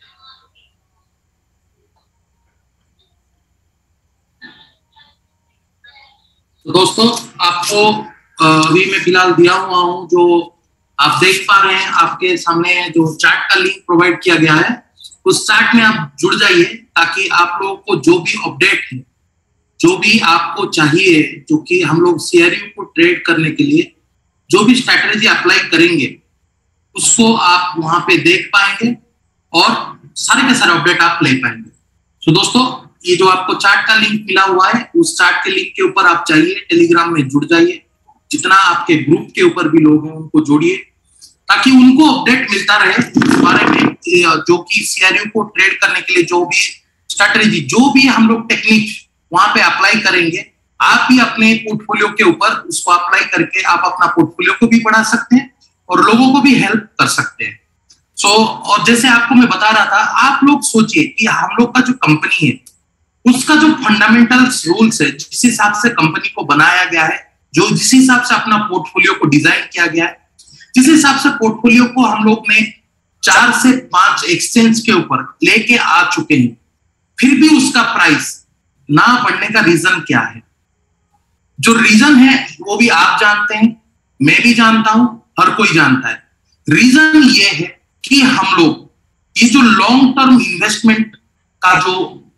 तो दोस्तों, आपको अभी मैं फिलहाल दिया हुआ हूं, जो आप देख पा रहे हैं आपके सामने जो चैट का लिंक प्रोवाइड किया गया है, उस चैट में आप जुड़ जाइए, ताकि आप लोगों को जो भी अपडेट है, जो भी आपको चाहिए, जो कि हम लोग सीआरयू को ट्रेड करने के लिए जो भी स्ट्रैटेजी अप्लाई करेंगे, उसको आप वहां पे देख पाएंगे और सारे के सारे अपडेट आप ले पाएंगे। तो दोस्तों, ये जो आपको चैट का लिंक मिला हुआ है, उस चैट के लिंक के ऊपर आप जाइए, टेलीग्राम में जुड़ जाइए, जितना आपके ग्रुप के ऊपर भी लोग हैं उनको जोड़िए, ताकि उनको अपडेट मिलता रहे इस बारे में, जो कि सीआरयू को ट्रेड करने के लिए जो भी स्ट्रैटेजी, जो भी हम लोग टेक्निक वहां पे अप्लाई करेंगे, आप भी अपने पोर्टफोलियो के ऊपर उसको अप्लाई करके आप अपना पोर्टफोलियो को भी बढ़ा सकते हैं और लोगों को भी हेल्प कर सकते हैं। और जैसे आपको मैं बता रहा था, आप लोग सोचिए कि हम लोग का जो कंपनी है उसका जो फंडामेंटल्स रूल्स है, जिस हिसाब से कंपनी को बनाया गया है, जो जिस हिसाब से अपना पोर्टफोलियो को डिजाइन किया गया है, जिस हिसाब से पोर्टफोलियो को हम लोग ने 4 से 5 एक्सचेंज के ऊपर लेके आ चुके हैं, फिर भी उसका प्राइस ना बढ़ने का रीजन क्या है? जो रीजन है वो भी आप जानते हैं, मैं भी जानता हूं, हर कोई जानता है। रीजन ये है कि हम लोग ये जो लॉन्ग टर्म इन्वेस्टमेंट का जो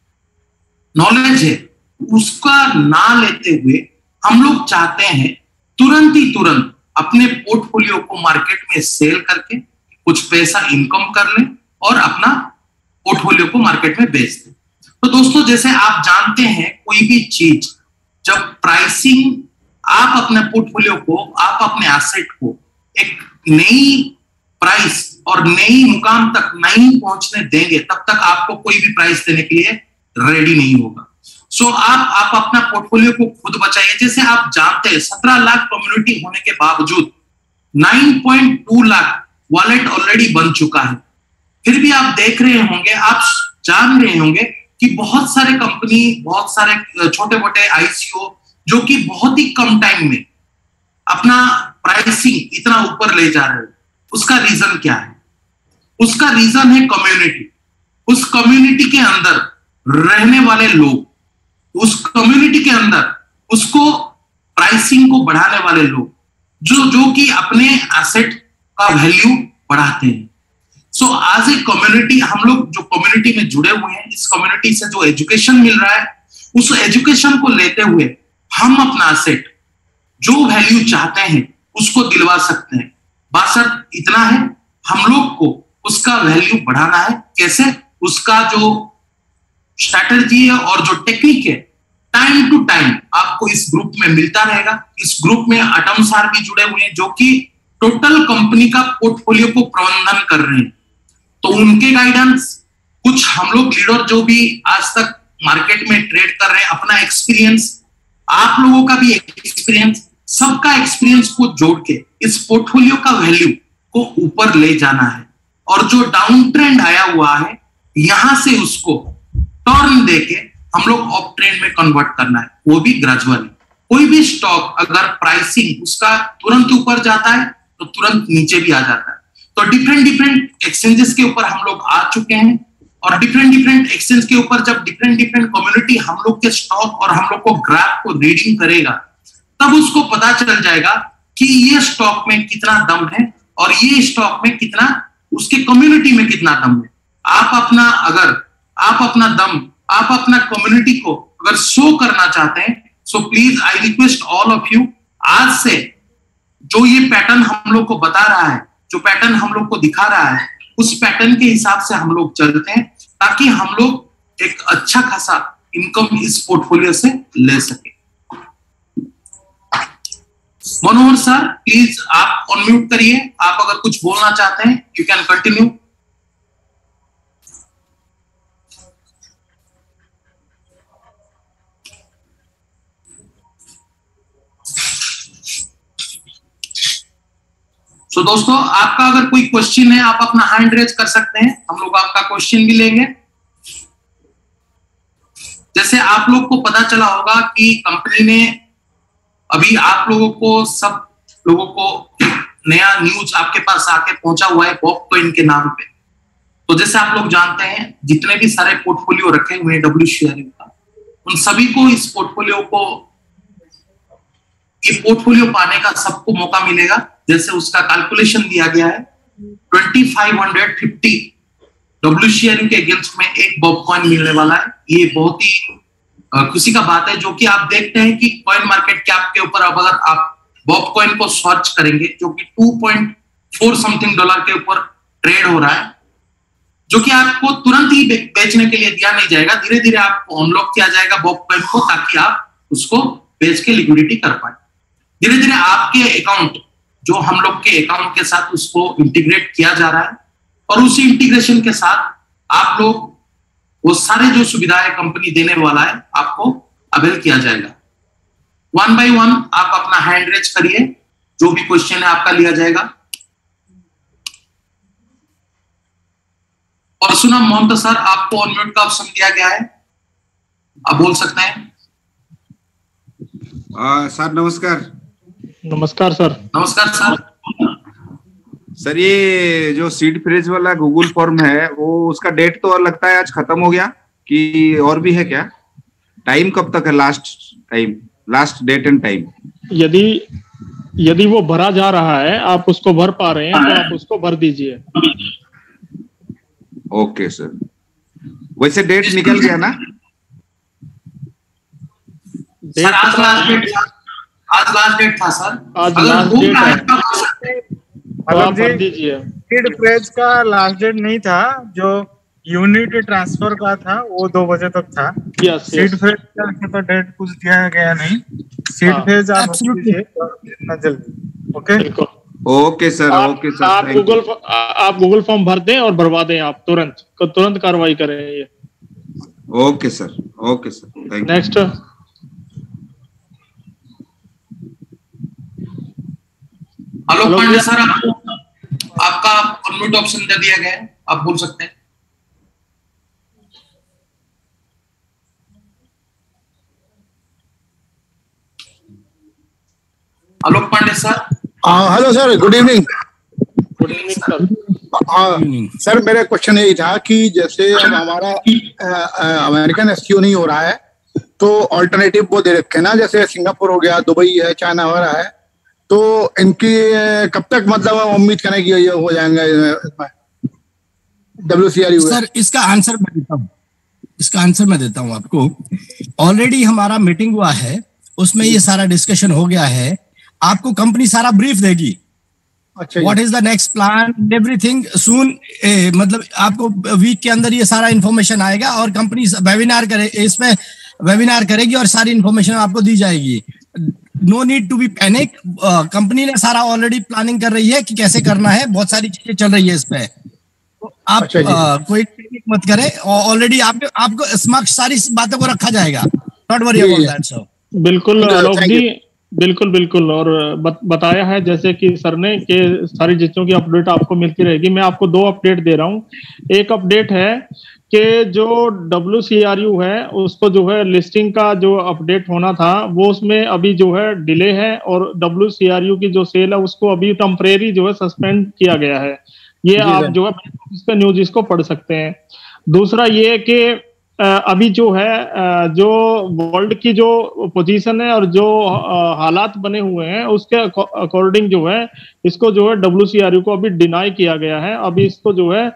नॉलेज है उसका ना लेते हुए हम लोग चाहते हैं तुरंत अपने पोर्टफोलियो को मार्केट में सेल करके कुछ पैसा इनकम कर लें और अपना पोर्टफोलियो को मार्केट में बेच दें। तो दोस्तों, जैसे आप जानते हैं, कोई भी चीज जब प्राइसिंग आप अपने पोर्टफोलियो को, आप अपने एसेट को एक नई प्राइस और नई मुकाम तक नहीं पहुंचने देंगे, तब तक आपको कोई भी प्राइस देने के लिए रेडी नहीं होगा। आप अपना पोर्टफोलियो को खुद बचाइए। जैसे आप जानते हैं 17 लाख कम्युनिटी होने के बावजूद 9.2 लाख वॉलेट ऑलरेडी बन चुका है। फिर भी आप देख रहे होंगे, आप जान रहे होंगे कि बहुत सारे कंपनी, बहुत सारे छोटे मोटे आईसीओ जो कि बहुत ही कम टाइम में अपना प्राइसिंग इतना ऊपर ले जा रहे हैं। उसका रीजन क्या है? उसका रीजन है कम्युनिटी। उस कम्युनिटी के अंदर रहने वाले लोग, उस कम्युनिटी के अंदर उसको प्राइसिंग को बढ़ाने वाले लोग, जो कि अपने एसेट का वैल्यू बढ़ाते हैं। आज ए कम्युनिटी, हम लोग जो कम्युनिटी में जुड़े हुए हैं, इस कम्युनिटी से जो एजुकेशन मिल रहा है, उस एजुकेशन को लेते हुए हम अपना एसेट जो वैल्यू चाहते हैं उसको दिलवा सकते हैं। बशर्त इतना है, हम लोग को उसका वैल्यू बढ़ाना है। कैसे? उसका जो स्ट्रैटेजी है और जो टेक्निक है, टाइम टू टाइम आपको इस ग्रुप में मिलता रहेगा। इस ग्रुप में अटम सार भी जुड़े हुए हैं, जो कि टोटल कंपनी का पोर्टफोलियो को प्रबंधन कर रहे हैं। तो उनके गाइडेंस, कुछ हम लोग लीडर जो भी आज तक मार्केट में ट्रेड कर रहे हैं, अपना एक्सपीरियंस, आप लोगों का भी एक्सपीरियंस, सबका एक्सपीरियंस को जोड़ के इस पोर्टफोलियो का वैल्यू को ऊपर ले जाना है। और जो डाउन ट्रेंड आया हुआ है, यहां से उसको टर्न देके हम लोग अप ट्रेंड में कन्वर्ट करना है, वो भी ग्रेजुअली। कोई भी स्टॉक अगर प्राइसिंग उसका तुरंत ऊपर जाता है तो तुरंत नीचे भी आ जाता है। तो डिफरेंट एक्सचेंजेस के ऊपर हम लोग आ चुके हैं, और डिफरेंट एक्सचेंज के ऊपर जब डिफरेंट कम्युनिटी हम लोग के स्टॉक और हम लोग को ग्राफ को रीडिंग करेगा, तब उसको पता चल जाएगा कि ये स्टॉक में कितना दम है और ये स्टॉक में कितना, उसके कम्युनिटी में कितना दम है। आप अपना दम, आप अपना कम्युनिटी को अगर शो करना चाहते हैं, so please I request all of you, आज से जो ये पैटर्न हम लोग को बता रहा है, जो पैटर्न हम लोग को दिखा रहा है, उस पैटर्न के हिसाब से हम लोग चलते हैं, ताकि हम लोग एक अच्छा खासा इनकम इस पोर्टफोलियो से ले सके। मनोहर सर, प्लीज आप अनम्यूट करिए। आप अगर कुछ बोलना चाहते हैं, यू कैन कंटिन्यू। तो दोस्तों, आपका अगर कोई क्वेश्चन है, आप अपना हैंड रेज कर सकते हैं, हम लोग आपका क्वेश्चन भी लेंगे। जैसे आप लोग को पता चला होगा कि कंपनी ने अभी आप लोगों को, सब लोगों को एक नया न्यूज आपके पास आके पहुंचा हुआ है बॉबकॉइन के नाम पे। तो जैसे आप लोग जानते हैं, जितने भी सारे पोर्टफोलियो रखे हुए हैं WCRU का, उन सभी को इस पोर्टफोलियो को, ये पोर्टफोलियो पाने का सबको मौका मिलेगा। जैसे उसका कैलकुलेशन दिया गया है, 2550 WCRU के अगेंस्ट में एक बॉबकॉइन मिलने वाला है। ये बहुत ही खुशी का बात है, जो कि आप देखते हैं कि कॉइन मार्केट कैप के ऊपर अब अगर आप बॉबकॉइन को सर्च करेंगे, जो कि 2.4 समथिंग डॉलर के ऊपर ट्रेड हो रहा है, जो कि आपको तुरंत ही बेचने के लिए दिया नहीं जाएगा, धीरे धीरे आपको अनलॉक किया जाएगा बॉबकॉइन को, ताकि आप उसको बेच के लिक्विडिटी कर पाए। धीरे धीरे आपके अकाउंट जो हम लोग के अकाउंट के साथ उसको इंटीग्रेट किया जा रहा है, और उसी इंटीग्रेशन के साथ आप लोग वो सारे जो सुविधाएं कंपनी देने वाला है आपको अवेल किया जाएगा। 1 by 1 आप अपना हैंड रेज करिए, जो भी क्वेश्चन है आपका लिया जाएगा। और सुना मोहम्मद सर, आपको अनम्यूट का ऑप्शन दिया गया है, आप बोल सकते हैं। सर नमस्कार। नमस्कार सर। नमस्कार सर। सर ये जो सीड फ्रेज वाला गूगल फॉर्म है, वो उसका डेट तो लगता है आज खत्म हो गया कि और भी है क्या? टाइम कब तक है? Last date and time? यदि वो भरा जा रहा है, आप उसको भर पा रहे हैं तो आप उसको भर दीजिए। Okay sir. वैसे डेट निकल गया ना? सर आज लास्ट डेट था सर। आज लास्ट डेट है, मतलब आप भर दीजिए। सीड फ्रेज का लास्ट डेट नहीं था, जो यूनिट ट्रांसफर का था वो 2 बजे तक था। सीड फ्रेज का तो डेट कुछ दिया गया नहीं। सीड फ्रेज आप जितना जल्दी। Okay sir. Okay sir. आप गूगल फॉर्म भर दें और भरवा दें, आप तुरंत कार्रवाई करें ये। Okay sir. Okay sir, thank you. Next. Hello Pandey sir, आपका अनम्यूट ऑप्शन दे दिया गया है, आप बोल सकते हैं। Alok Pandey sir. Hello sir, good evening. Good evening sir. Sir मेरा क्वेश्चन यही था कि जैसे अब हमारा अमेरिकन एसक्यू नहीं हो रहा है, तो ऑल्टरनेटिव वो दे रखे ना, जैसे सिंगापुर हो गया, दुबई है, चाइना हो रहा है, तो इनकी कब तक मतलब उम्मीद करें कि ये हो जाएंगे WCRU? सर इसका आंसर मैं देता हूं आपको। ऑलरेडी हमारा मीटिंग हुआ है, उसमें ये सारा डिस्कशन हो गया है। आपको कंपनी सारा ब्रीफ देगी, what is the next plan, everything soon. मतलब आपको वीक के अंदर ये सारा इन्फॉर्मेशन आएगा, और कंपनी इसमें वेबिनार करेगी और सारी इन्फॉर्मेशन आपको दी जाएगी। No need to be panic. Company ने सारा ऑलरेडी प्लानिंग कर रही है कि कैसे करना है, बहुत सारी चीजें चल रही है इस पे। तो आप कोई पैनिक मत करें, ऑलरेडी आपको समक्ष सारी बातों को रखा जाएगा। Not worry about that sir. बिल्कुल आलोक जी, बिल्कुल। और बताया है जैसे कि सर ने कि सारी चीजों की अपडेट आपको मिलती रहेगी। मैं आपको 2 अपडेट दे रहा हूँ। एक अपडेट है कि जो WCRU है उसको जो है लिस्टिंग का जो अपडेट होना था वो उसमें अभी जो है डिले है, और WCRU की जो सेल है उसको अभी टेम्परेरी जो है सस्पेंड किया गया है। ये आप जो है इस पे न्यूज इसको पढ़ सकते हैं। दूसरा ये कि अभी जो है जो वर्ल्ड की जो पोजीशन है और जो हालात बने हुए हैं उसके अकॉर्डिंग जो है इसको जो है WCRU को अभी डिनाई किया गया है। अभी इसको जो है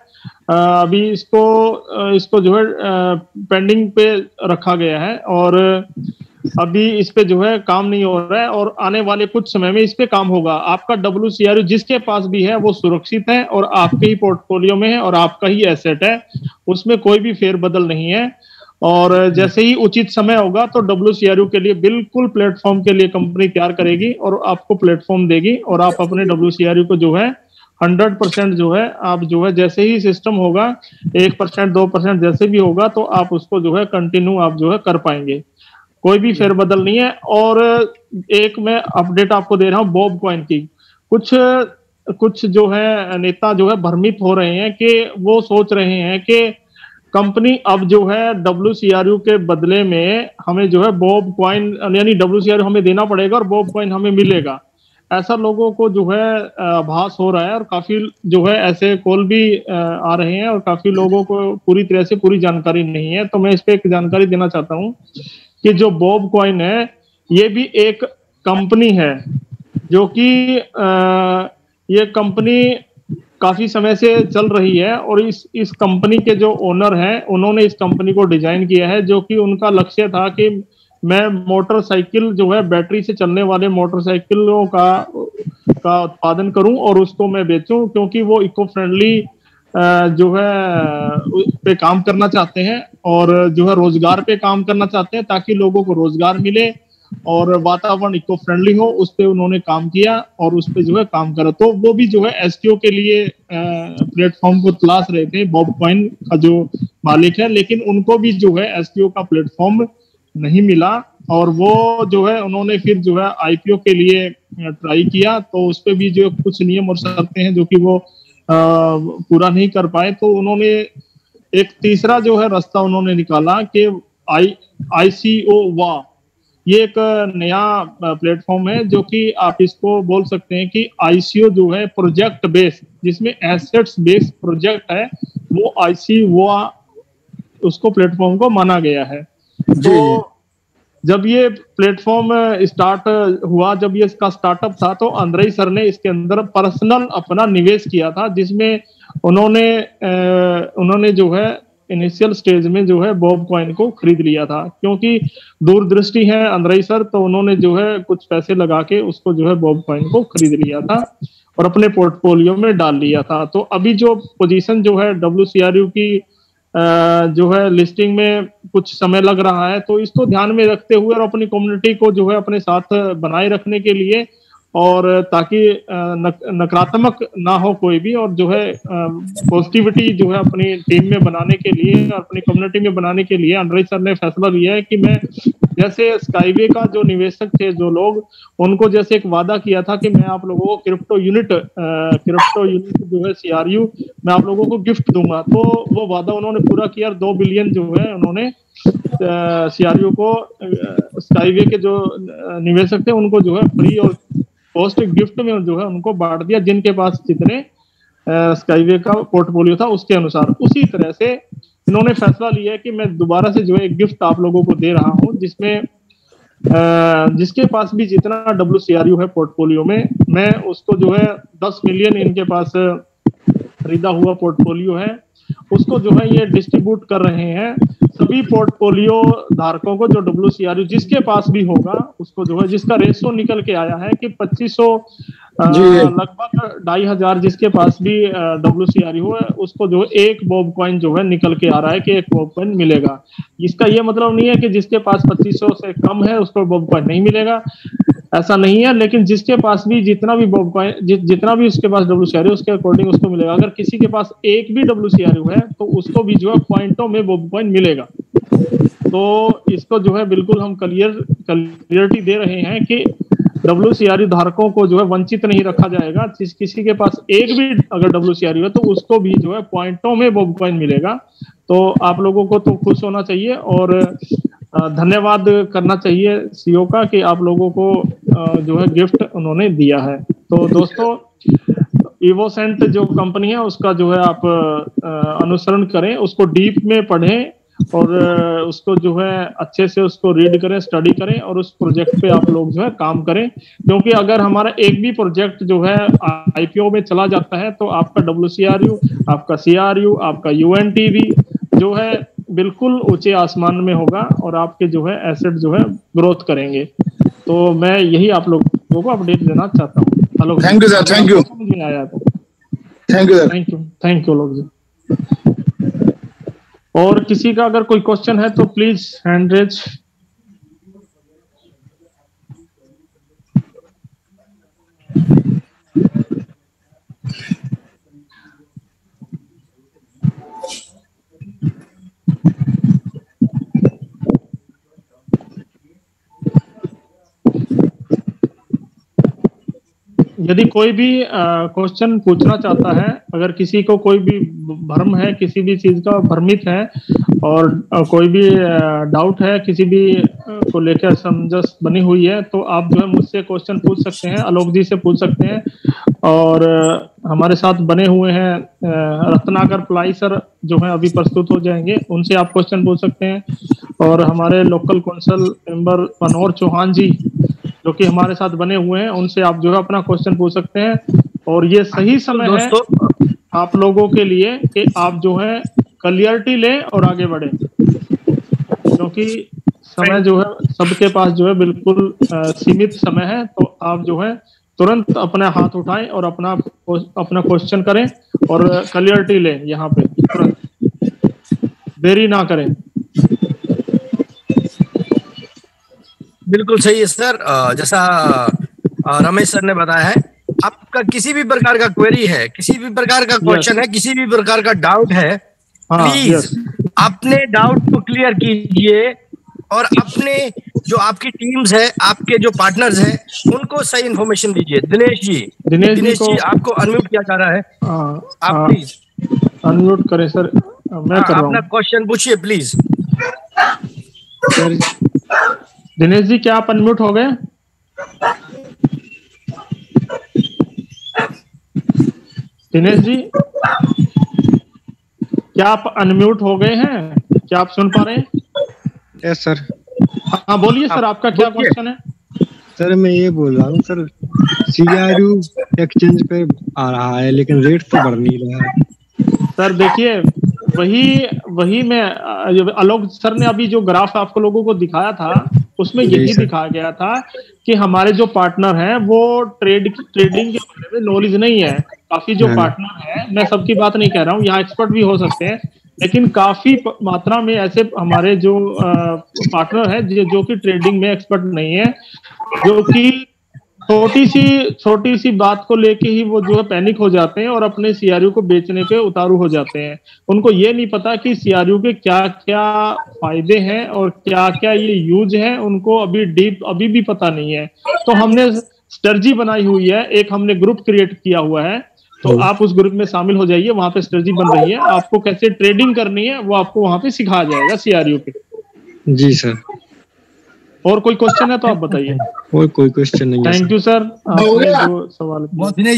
इसको जो है पेंडिंग पे रखा गया है, और अभी इस पे जो है काम नहीं हो रहा है, और आने वाले कुछ समय में इस पे काम होगा। आपका WCRU जिसके पास भी है वो सुरक्षित है और आपके ही पोर्टफोलियो में है और आपका ही एसेट है, उसमें कोई भी फेरबदल नहीं है। और जैसे ही उचित समय होगा तो WCRU के लिए बिल्कुल प्लेटफॉर्म के लिए कंपनी तैयार करेगी और आपको प्लेटफॉर्म देगी, और आप अपने WCRU को जो है 100% जो है आप जो है जैसे ही सिस्टम होगा 1% 2% जैसे भी होगा तो आप उसको जो है कंटिन्यू आप जो है कर पाएंगे, कोई भी फेरबदल नहीं है। और एक मैं अपडेट आपको दे रहा हूँ बॉब कॉइन की। कुछ जो है नेता जो है भ्रमित हो रहे हैं कि वो सोच रहे हैं कि कंपनी अब जो है WCRU के बदले में हमें जो है बॉब कॉइन यानी WCRU हमें देना पड़ेगा और बॉब कॉइन हमें मिलेगा। ऐसा लोगों को जो है आभास हो रहा है, और काफी जो है ऐसे कॉल भी आ रहे हैं, और काफी लोगों को पूरी तरह से पूरी जानकारी नहीं है। तो मैं इस पे एक जानकारी देना चाहता हूँ कि जो बॉब कॉइन है ये भी एक कंपनी है, जो कि ये कंपनी काफी समय से चल रही है, और इस कंपनी के जो ओनर हैं उन्होंने इस कंपनी को डिजाइन किया है, जो कि उनका लक्ष्य था कि मैं मोटरसाइकिल जो है बैटरी से चलने वाले मोटरसाइकिलों का उत्पादन करूं और उसको मैं बेचूं, क्योंकि वो इको फ्रेंडली जो है पे काम करना चाहते हैं और जो है रोजगार पे काम करना चाहते हैं, ताकि लोगों को रोजगार मिले और वातावरण इको फ्रेंडली हो, उस पर उन्होंने काम किया और उस पर जो है काम करा। तो वो भी जो है एसक्यू के लिए प्लेटफॉर्म को तलाश रहे थे, बॉबकॉइन का जो मालिक है, लेकिन उनको भी जो है एसक्यू का प्लेटफॉर्म नहीं मिला और वो जो है उन्होंने फिर जो है आईपीओ के लिए ट्राई किया, तो उस पर भी जो कुछ नियम और शर्तें हैं जो कि वो पूरा नहीं कर पाए। तो उन्होंने एक तीसरा जो है रास्ता उन्होंने निकाला कि ICO वा, ये एक नया प्लेटफॉर्म है जो कि आप इसको बोल सकते हैं कि ICO जो है प्रोजेक्ट बेस, जिसमें एसेट्स बेस्ड प्रोजेक्ट है, वो ICO उसको प्लेटफॉर्म को माना गया है। तो जब ये प्लेटफॉर्म स्टार्ट हुआ, जब ये इसका स्टार्टअप था, तो अंद्रई सर ने इसके अंदर पर्सनल अपना निवेश किया था, जिसमें उन्होंने जो है इनिशियल स्टेज में जो है बॉबकॉइन को खरीद लिया था। क्योंकि दूरदृष्टि है अंद्रई सर, तो उन्होंने जो है कुछ पैसे लगा के उसको जो है बॉबकॉइन को खरीद लिया था और अपने पोर्टफोलियो में डाल लिया था। तो अभी जो पोजीशन जो है WCRU की जो है लिस्टिंग में कुछ समय लग रहा है, तो इसको ध्यान में रखते हुए और अपनी कम्युनिटी को जो है अपने साथ बनाए रखने के लिए, और ताकि नकारात्मक ना हो कोई भी, और जो है पॉजिटिविटी जो है अपनी टीम में बनाने के लिए, अपनी कम्युनिटी में बनाने के लिए अंद्रई सर ने फैसला लिया है कि मैं जैसे स्काईवे का जो निवेशक थे जो लोग, उनको जैसे एक वादा किया था कि मैं आप लोगों को क्रिप्टो यूनिट जो है CRU मैं आप लोगों को गिफ्ट दूंगा, तो वो वादा उन्होंने पूरा किया। 2 बिलियन जो है उन्होंने CRU को स्काईवे के जो निवेशक थे उनको जो है फ्री और पोस्ट गिफ्ट में जो है उनको बांट दिया, जिनके पास जितने स्काईवे का पोर्टफोलियो था उसके अनुसार। उसी तरह से इन्होंने फैसला लिया है कि मैं दोबारा से जो है एक गिफ्ट आप लोगों को दे रहा हूं, जिसमें जिसके पास भी जितना WCRU है पोर्टफोलियो में, मैं उसको जो है 10 मिलियन इनके पास खरीदा हुआ पोर्टफोलियो है, उसको जो है ये डिस्ट्रीब्यूट कर रहे हैं सभी पोर्टफोलियो धारकों को, जो WCRU जिसके पास भी होगा उसको जो है, जिसका रेशो निकल के आया है कि 2500 लगभग 2500 जिसके पास भी WCRU है, उसको जो एक बॉबकॉइन जो है निकल के आ रहा है कि एक बॉबकॉइन मिलेगा। इसका ये मतलब नहीं है कि जिसके पास 2500 से कम है उसको बॉबकॉइन नहीं मिलेगा, ऐसा नहीं है, लेकिन जिसके पास भी जितना भी बॉबकॉइन जितना भी उसके पास WCRU उसके अकॉर्डिंग उसको मिलेगा। अगर किसी के पास एक भी WCRU है तो उसको भी जो है पॉइंटों में बॉबकॉइन मिलेगा। तो इसको जो है बिल्कुल हम क्लियरिटी दे रहे हैं कि WCRU धारकों को जो है वंचित नहीं रखा जाएगा। किसी के पास एक भी अगर WCRU है तो उसको भी जो है पॉइंटों में बॉबकॉइन मिलेगा। तो आप लोगों को तो खुश होना चाहिए और धन्यवाद करना चाहिए CEO का कि आप लोगों को जो है गिफ्ट उन्होंने दिया है। तो दोस्तों, इवोसेंट जो कंपनी है उसका जो है आप अनुसरण करें, उसको डीप में पढ़ें और उसको जो है अच्छे से उसको रीड करें, स्टडी करें और उस प्रोजेक्ट पे आप लोग जो है काम करें। क्योंकि अगर हमारा एक भी प्रोजेक्ट जो है IPO में चला जाता है तो आपका WCRU, आपका CRU, आपका UNTV जो है बिल्कुल ऊंचे आसमान में होगा और आपके जो है एसेट जो है ग्रोथ करेंगे। तो मैं यही आप लोगों को अपडेट देना चाहता हूँ। Hello, thank you sir, thank you, आया तो thank you sir, thank you लोग जी। और किसी का अगर कोई क्वेश्चन है तो प्लीज हैंड रेज। यदि कोई भी क्वेश्चन पूछना चाहता है, अगर किसी को कोई भी भ्रम है, किसी भी चीज का भ्रमित है और कोई भी डाउट है, किसी भी को लेकर समझ बनी हुई है, तो आप जो है मुझसे क्वेश्चन पूछ सकते हैं, आलोक जी से पूछ सकते हैं। और हमारे साथ बने हुए हैं रत्नाकर पलाई सर जो है अभी प्रस्तुत हो जाएंगे, उनसे आप क्वेश्चन पूछ सकते हैं। और हमारे local council member Manohar Chauhan ji जो कि हमारे साथ बने हुए हैं, उनसे आप जो है अपना क्वेश्चन पूछ सकते हैं। और ये सही समय है आप लोगों के लिए कि आप जो है क्लियरिटी लें और आगे बढ़े, क्योंकि समय जो है सबके पास जो है बिल्कुल सीमित समय है। तो आप जो है तुरंत अपना हाथ उठाएं और अपना क्वेश्चन करें और क्लियरिटी लें, यहाँ पे तुरंत देरी ना करें। बिल्कुल सही है सर। जैसा रमेश सर ने बताया है, आपका किसी भी प्रकार का क्वेरी है, किसी भी प्रकार का क्वेश्चन है, किसी भी प्रकार का डाउट है, प्लीज अपने डाउट को क्लियर कीजिए और अपने जो आपकी टीम्स है, आपके जो पार्टनर्स हैं, उनको सही इन्फॉर्मेशन दीजिए। दिनेश जी आपको अनम्यूट किया जा रहा है, आप प्लीज अनम्यूट करें सर। मैं कर रहा हूं। अपना क्वेश्चन पूछिए प्लीज। दिनेश जी क्या आप अनम्यूट हो गए? दिनेश जी क्या आप अनम्यूट हो गए हैं? क्या आप सुन पा रहे हैं? Yes sir. हाँ बोलिए सर, आपका क्या क्वेश्चन है? सर मैं ये बोल रहा हूँ सर, CRU एक्सचेंज पे आ रहा है लेकिन रेट तो बढ़ नहीं रहा है। सर देखिए, वही मैं आलोक सर ने अभी जो ग्राफ आपको लोगों को दिखाया था, उसमें यही दिखाया गया था कि हमारे जो पार्टनर हैं वो ट्रेडिंग के बारे में नॉलेज नहीं है। काफी जो पार्टनर है, मैं सबकी बात नहीं कह रहा हूँ, यहाँ एक्सपर्ट भी हो सकते हैं, लेकिन काफी मात्रा में ऐसे हमारे जो पार्टनर है जो कि ट्रेडिंग में एक्सपर्ट नहीं है, जो कि छोटी सी बात को लेके ही वो जो है पैनिक हो जाते हैं और अपने CRU को बेचने पे उतारू हो जाते हैं। उनको ये नहीं पता कि CRU के क्या क्या फायदे हैं और क्या क्या ये यूज है, उनको अभी भी पता नहीं है। तो हमने स्ट्रेटजी बनाई हुई है, एक हमने ग्रुप क्रिएट किया हुआ है, तो आप उस ग्रुप में शामिल हो जाइए। वहां पे स्ट्रेटजी बन रही है, आपको कैसे ट्रेडिंग करनी है वो आपको वहां पे सिखाया जाएगा CRU पे। जी सर। और कोई क्वेश्चन है तो आप बताइए। और कोई क्वेश्चन नहीं है। Thank you sir. आपने जो सवाल दिनेश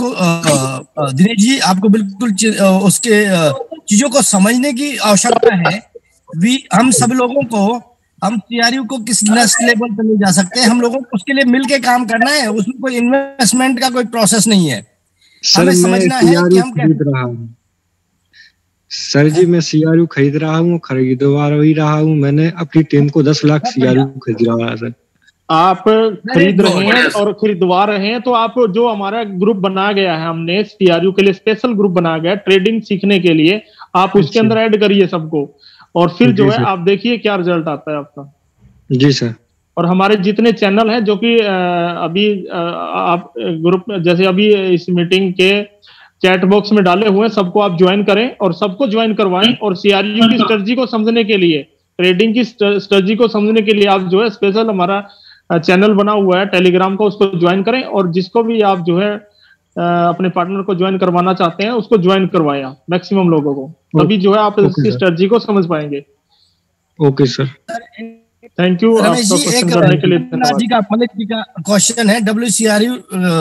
जी आपको बिल्कुल उसके चीजों को समझने की आवश्यकता है। हम सब लोगों को, हम CRU को किस नेक्स्ट लेवल पर ले जा सकते हैं, हम लोगों को उसके लिए मिलके काम करना है। उसमें कोई इन्वेस्टमेंट का कोई प्रोसेस नहीं है। हमें समझना है कि हम खरीद रहा हूँ सर जी, मैं CRU खरीद रहा हूँ, खरीदवा ही रहा हूँ। मैंने अपनी टीम को 10 लाख CRU खरीद रहा है सर। आप खरीद रहे हैं और खरीदवा रहे हैं, तो आप जो हमारा ग्रुप बना गया है, हमने CRU के लिए स्पेशल ग्रुप बनाया गया ट्रेडिंग सीखने के लिए, आप उसके अंदर ऐड करिए सबको, और फिर जो है आप देखिए क्या रिजल्ट आता है आपका। जी सर। और हमारे जितने चैनल हैं जो कि अभी आप ग्रुप जैसे अभी इस मीटिंग के चैट बॉक्स में डाले हुए हैं, सबको आप ज्वाइन करें और सबको ज्वाइन करवाएं। और CRU की स्ट्रेटजी को समझने के लिए, ट्रेडिंग की स्ट्रेटजी को समझने के लिए आप जो है स्पेशल हमारा चैनल बना हुआ है टेलीग्राम का, उसको ज्वाइन करें। और जिसको भी आप जो है अपने पार्टनर को ज्वाइन करवाना चाहते हैं उसको ज्वाइन करवाएं आप, मैक्सिमम लोगों को, तभी जो है आप इसकी स्ट्रेटजी को समझ पाएंगे। ओके सर, थैंक यू आपका क्वेश्चन करने के लिए। जी का क्वेश्चन है, WCRU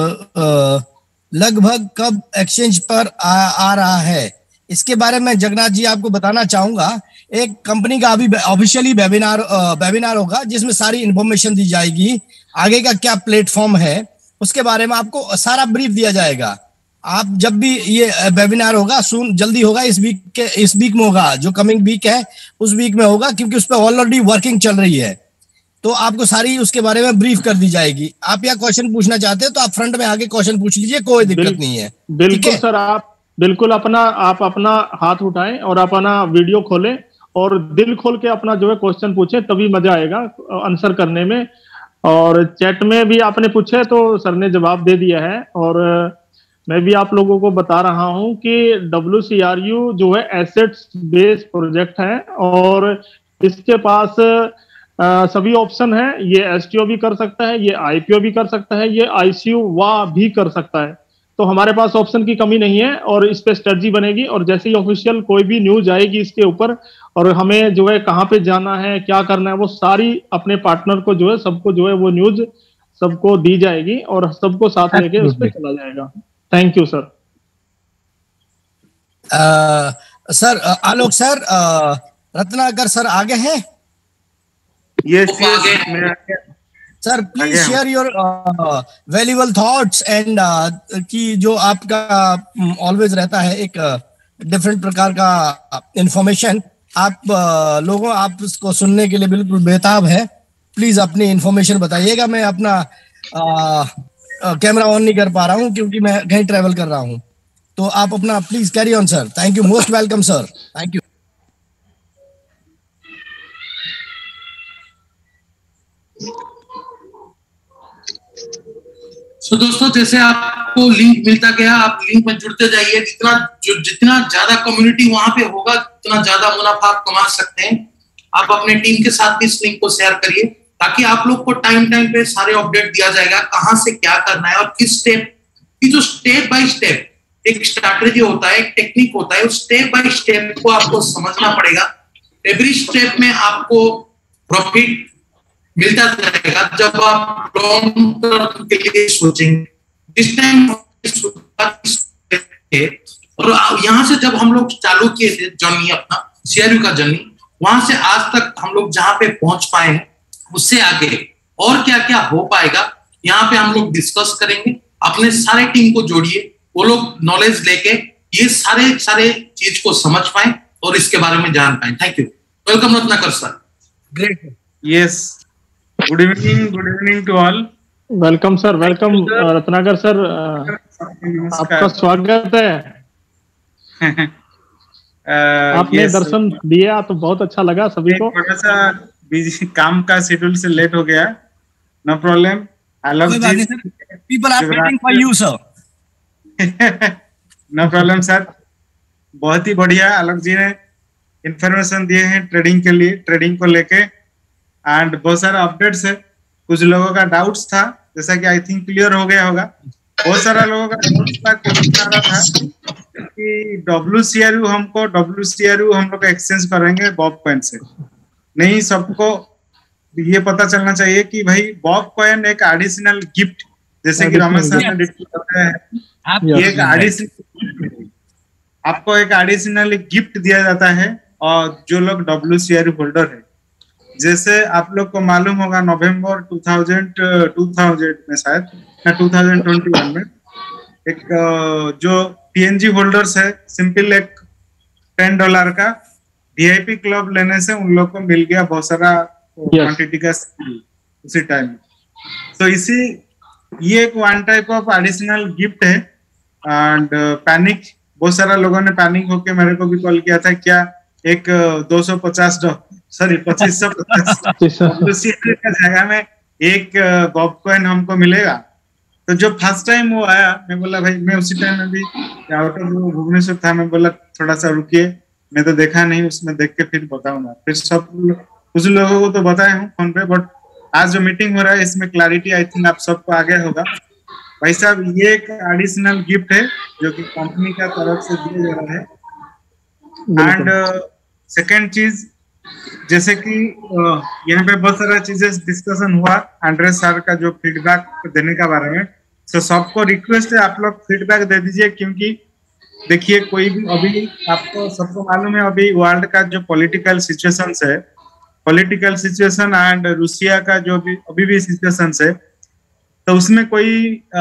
लगभग कब एक्सचेंज पर आ रहा है, इसके बारे में जगन्नाथ जी आपको बताना चाहूंगा। एक कंपनी का अभी ऑफिशियली वेबिनार होगा जिसमें सारी इंफॉर्मेशन दी जाएगी, आगे का क्या प्लेटफॉर्म है उसके बारे में आपको सारा ब्रीफ दिया जाएगा। आप जब भी ये वेबिनार होगा, जल्दी होगा, इस वीक में होगा, जो कमिंग वीक है उस वीक में होगा, क्योंकि उस पर ऑलरेडी वर्किंग चल रही है, तो आपको सारी उसके बारे में ब्रीफ कर दी जाएगी। आप या क्वेश्चन पूछना चाहते हो तो आप फ्रंट में आगे क्वेश्चन पूछ लीजिए, कोई दिक्कत नहीं है। बिल्कुल सर, आप बिल्कुल आप अपना हाथ उठाएं और अपना वीडियो खोलें और दिल खोल के अपना जो है क्वेश्चन पूछें, तभी मजा आएगा आंसर करने में। और चैट में भी आपने पूछे तो सर ने जवाब दे दिया है। और मैं भी आप लोगों को बता रहा हूं कि WCRU जो है एसेट्स बेस्ड प्रोजेक्ट है और इसके पास सभी ऑप्शन है। ये STO भी कर सकता है, ये IPO भी कर सकता है, ये ICO भी कर सकता है। तो हमारे पास ऑप्शन की कमी नहीं है और इस पे स्ट्रेटजी बनेगी। और जैसे ही ऑफिशियल कोई भी न्यूज आएगी इसके ऊपर और हमें जो है कहाँ पे जाना है, क्या करना है, वो सारी अपने पार्टनर को जो है सबको जो है वो न्यूज सबको दी जाएगी और सबको साथ लेके उस पर चला जाएगा। Thank you sir. Sir Alok sir, Ratnakar sir आगे हैं? Yes sir please share your valuable thoughts and कि जो आपका ऑलवेज रहता है एक डिफरेंट प्रकार का इंफॉर्मेशन, आप लोगों आप इसको सुनने के लिए बिल्कुल बेताब है। प्लीज अपनी इंफॉर्मेशन बताइएगा। मैं अपना कैमरा ऑन नहीं कर पा रहा हूँ क्योंकि मैं कहीं ट्रेवल कर रहा हूँ, तो आप अपना please carry on sir. Thank you, most welcome sir, thank you. तो दोस्तों जैसे आपको लिंक मिलता गया, आप लिंक में जुड़ते जाइए। जितना ज्यादा कम्युनिटी वहां पे होगा उतना ज्यादा मुनाफा आप कमा सकते हैं। आप अपने टीम के साथ भी इस लिंक को शेयर करिए ताकि आप लोग को टाइम टाइम पे सारे अपडेट दिया जाएगा, कहां से क्या करना है और किस स्टेप की। जो स्टेप बाय स्टेप एक स्ट्रैटेजी होता है, एक टेक्निक होता है, उस स्टेप बाय स्टेप को आपको समझना पड़ेगा। एवरी स्टेप में आपको प्रॉफिट मिलता जाएगा जब आप लॉन्ग टर्म के लिए सोचेंगे। इस टाइम और यहां से जब हम लोग चालू किए थे जर्नी, अपना सीआरयू का जर्नी, वहां से आज तक हम लोग जहां पे पहुंच पाए हैं उससे आगे और क्या क्या हो पाएगा यहाँ पे हम लोग डिस्कस करेंगे। अपने सारे टीम को जोड़िए, वो लोग नॉलेज लेके ये सारे चीज को समझ पाए और इसके बारे में जान पाए। Thank you. Welcome Ratnakar sir. Great. Yes, good evening to all. Welcome sir, welcome Ratnakar sir, आपका स्वागत है। आपने दर्शन दिया तो बहुत अच्छा लगा सभी को। थोड़ा सा बिजी काम का शेड्यूल से लेट हो गया, no problem. Alok ji, people are waiting for you sir. No problem sir, बहुत ही बढ़िया आलोक जी ने इंफॉर्मेशन दिए हैं ट्रेडिंग के लिए, ट्रेडिंग को लेके, एंड बहुत सारा अपडेट्स है। कुछ लोगों का डाउट्स था, जैसा कि आई थिंक क्लियर हो गया होगा। बहुत सारा लोगों का डाउट्स था, क्वेश्चन आ रहा था कि WCRU हम लोग एक्सचेंज करेंगे बॉब कॉइन से। नहीं, सबको ये पता चलना चाहिए कि भाई बॉब कॉइन एक एडिशनल गिफ्ट, जैसे कि रमेश सर ने बताया है, ये एक एडिशनल, आपको एक एडिशनल गिफ्ट दिया जाता है। और जो लोग WCRU होल्डर है, जैसे आप लोग को मालूम होगा नवंबर 2000 में शायद 2021 में एक जो PNG होल्डर्स है, सिंपल एक $10 का VIP क्लब लेने से उन लोग को मिल गया बहुत सारा क्वांटिटी का उसी टाइम। तो ये एक one type of additional gift है। एंड पैनिक, बहुत सारा लोगों ने पैनिक होके मेरे को भी कॉल किया था, क्या एक $2550 का जगह में एक बॉब कॉइन हमको मिलेगा। तो जब फर्स्ट टाइम वो आया, मैं बोला भाई, मैं उसी टाइम में भी आउट ऑफ भुवनेश्वर था, मैं बोला थोड़ा सा रुकिए, मैं तो देखा नहीं, उसमें देख के फिर बताऊंगा। फिर सब कुछ लोगों को तो बताया हूँ फोन पे, बट आज जो मीटिंग हो रहा है इसमें क्लैरिटी आई थिंक आप सबको आ गया होगा। भाई साहब, ये एक एडिशनल गिफ्ट है जो कि कंपनी का तरफ से दिया जा रहा है। एंड सेकेंड चीज, जैसे कि यहाँ पे बहुत सारा चीजें डिस्कशन हुआ एंड्रेस सर का जो फीडबैक देने का बारे में। तो सबको रिक्वेस्ट है, आप लोग फीडबैक दे दीजिए, क्योंकि देखिए कोई भी, अभी आपको सबको मालूम है अभी वर्ल्ड का जो पॉलिटिकल सिचुएशन है, पॉलिटिकल सिचुएशन एंड रूसिया का जो भी अभी भी सिचुएशन है, तो उसमें कोई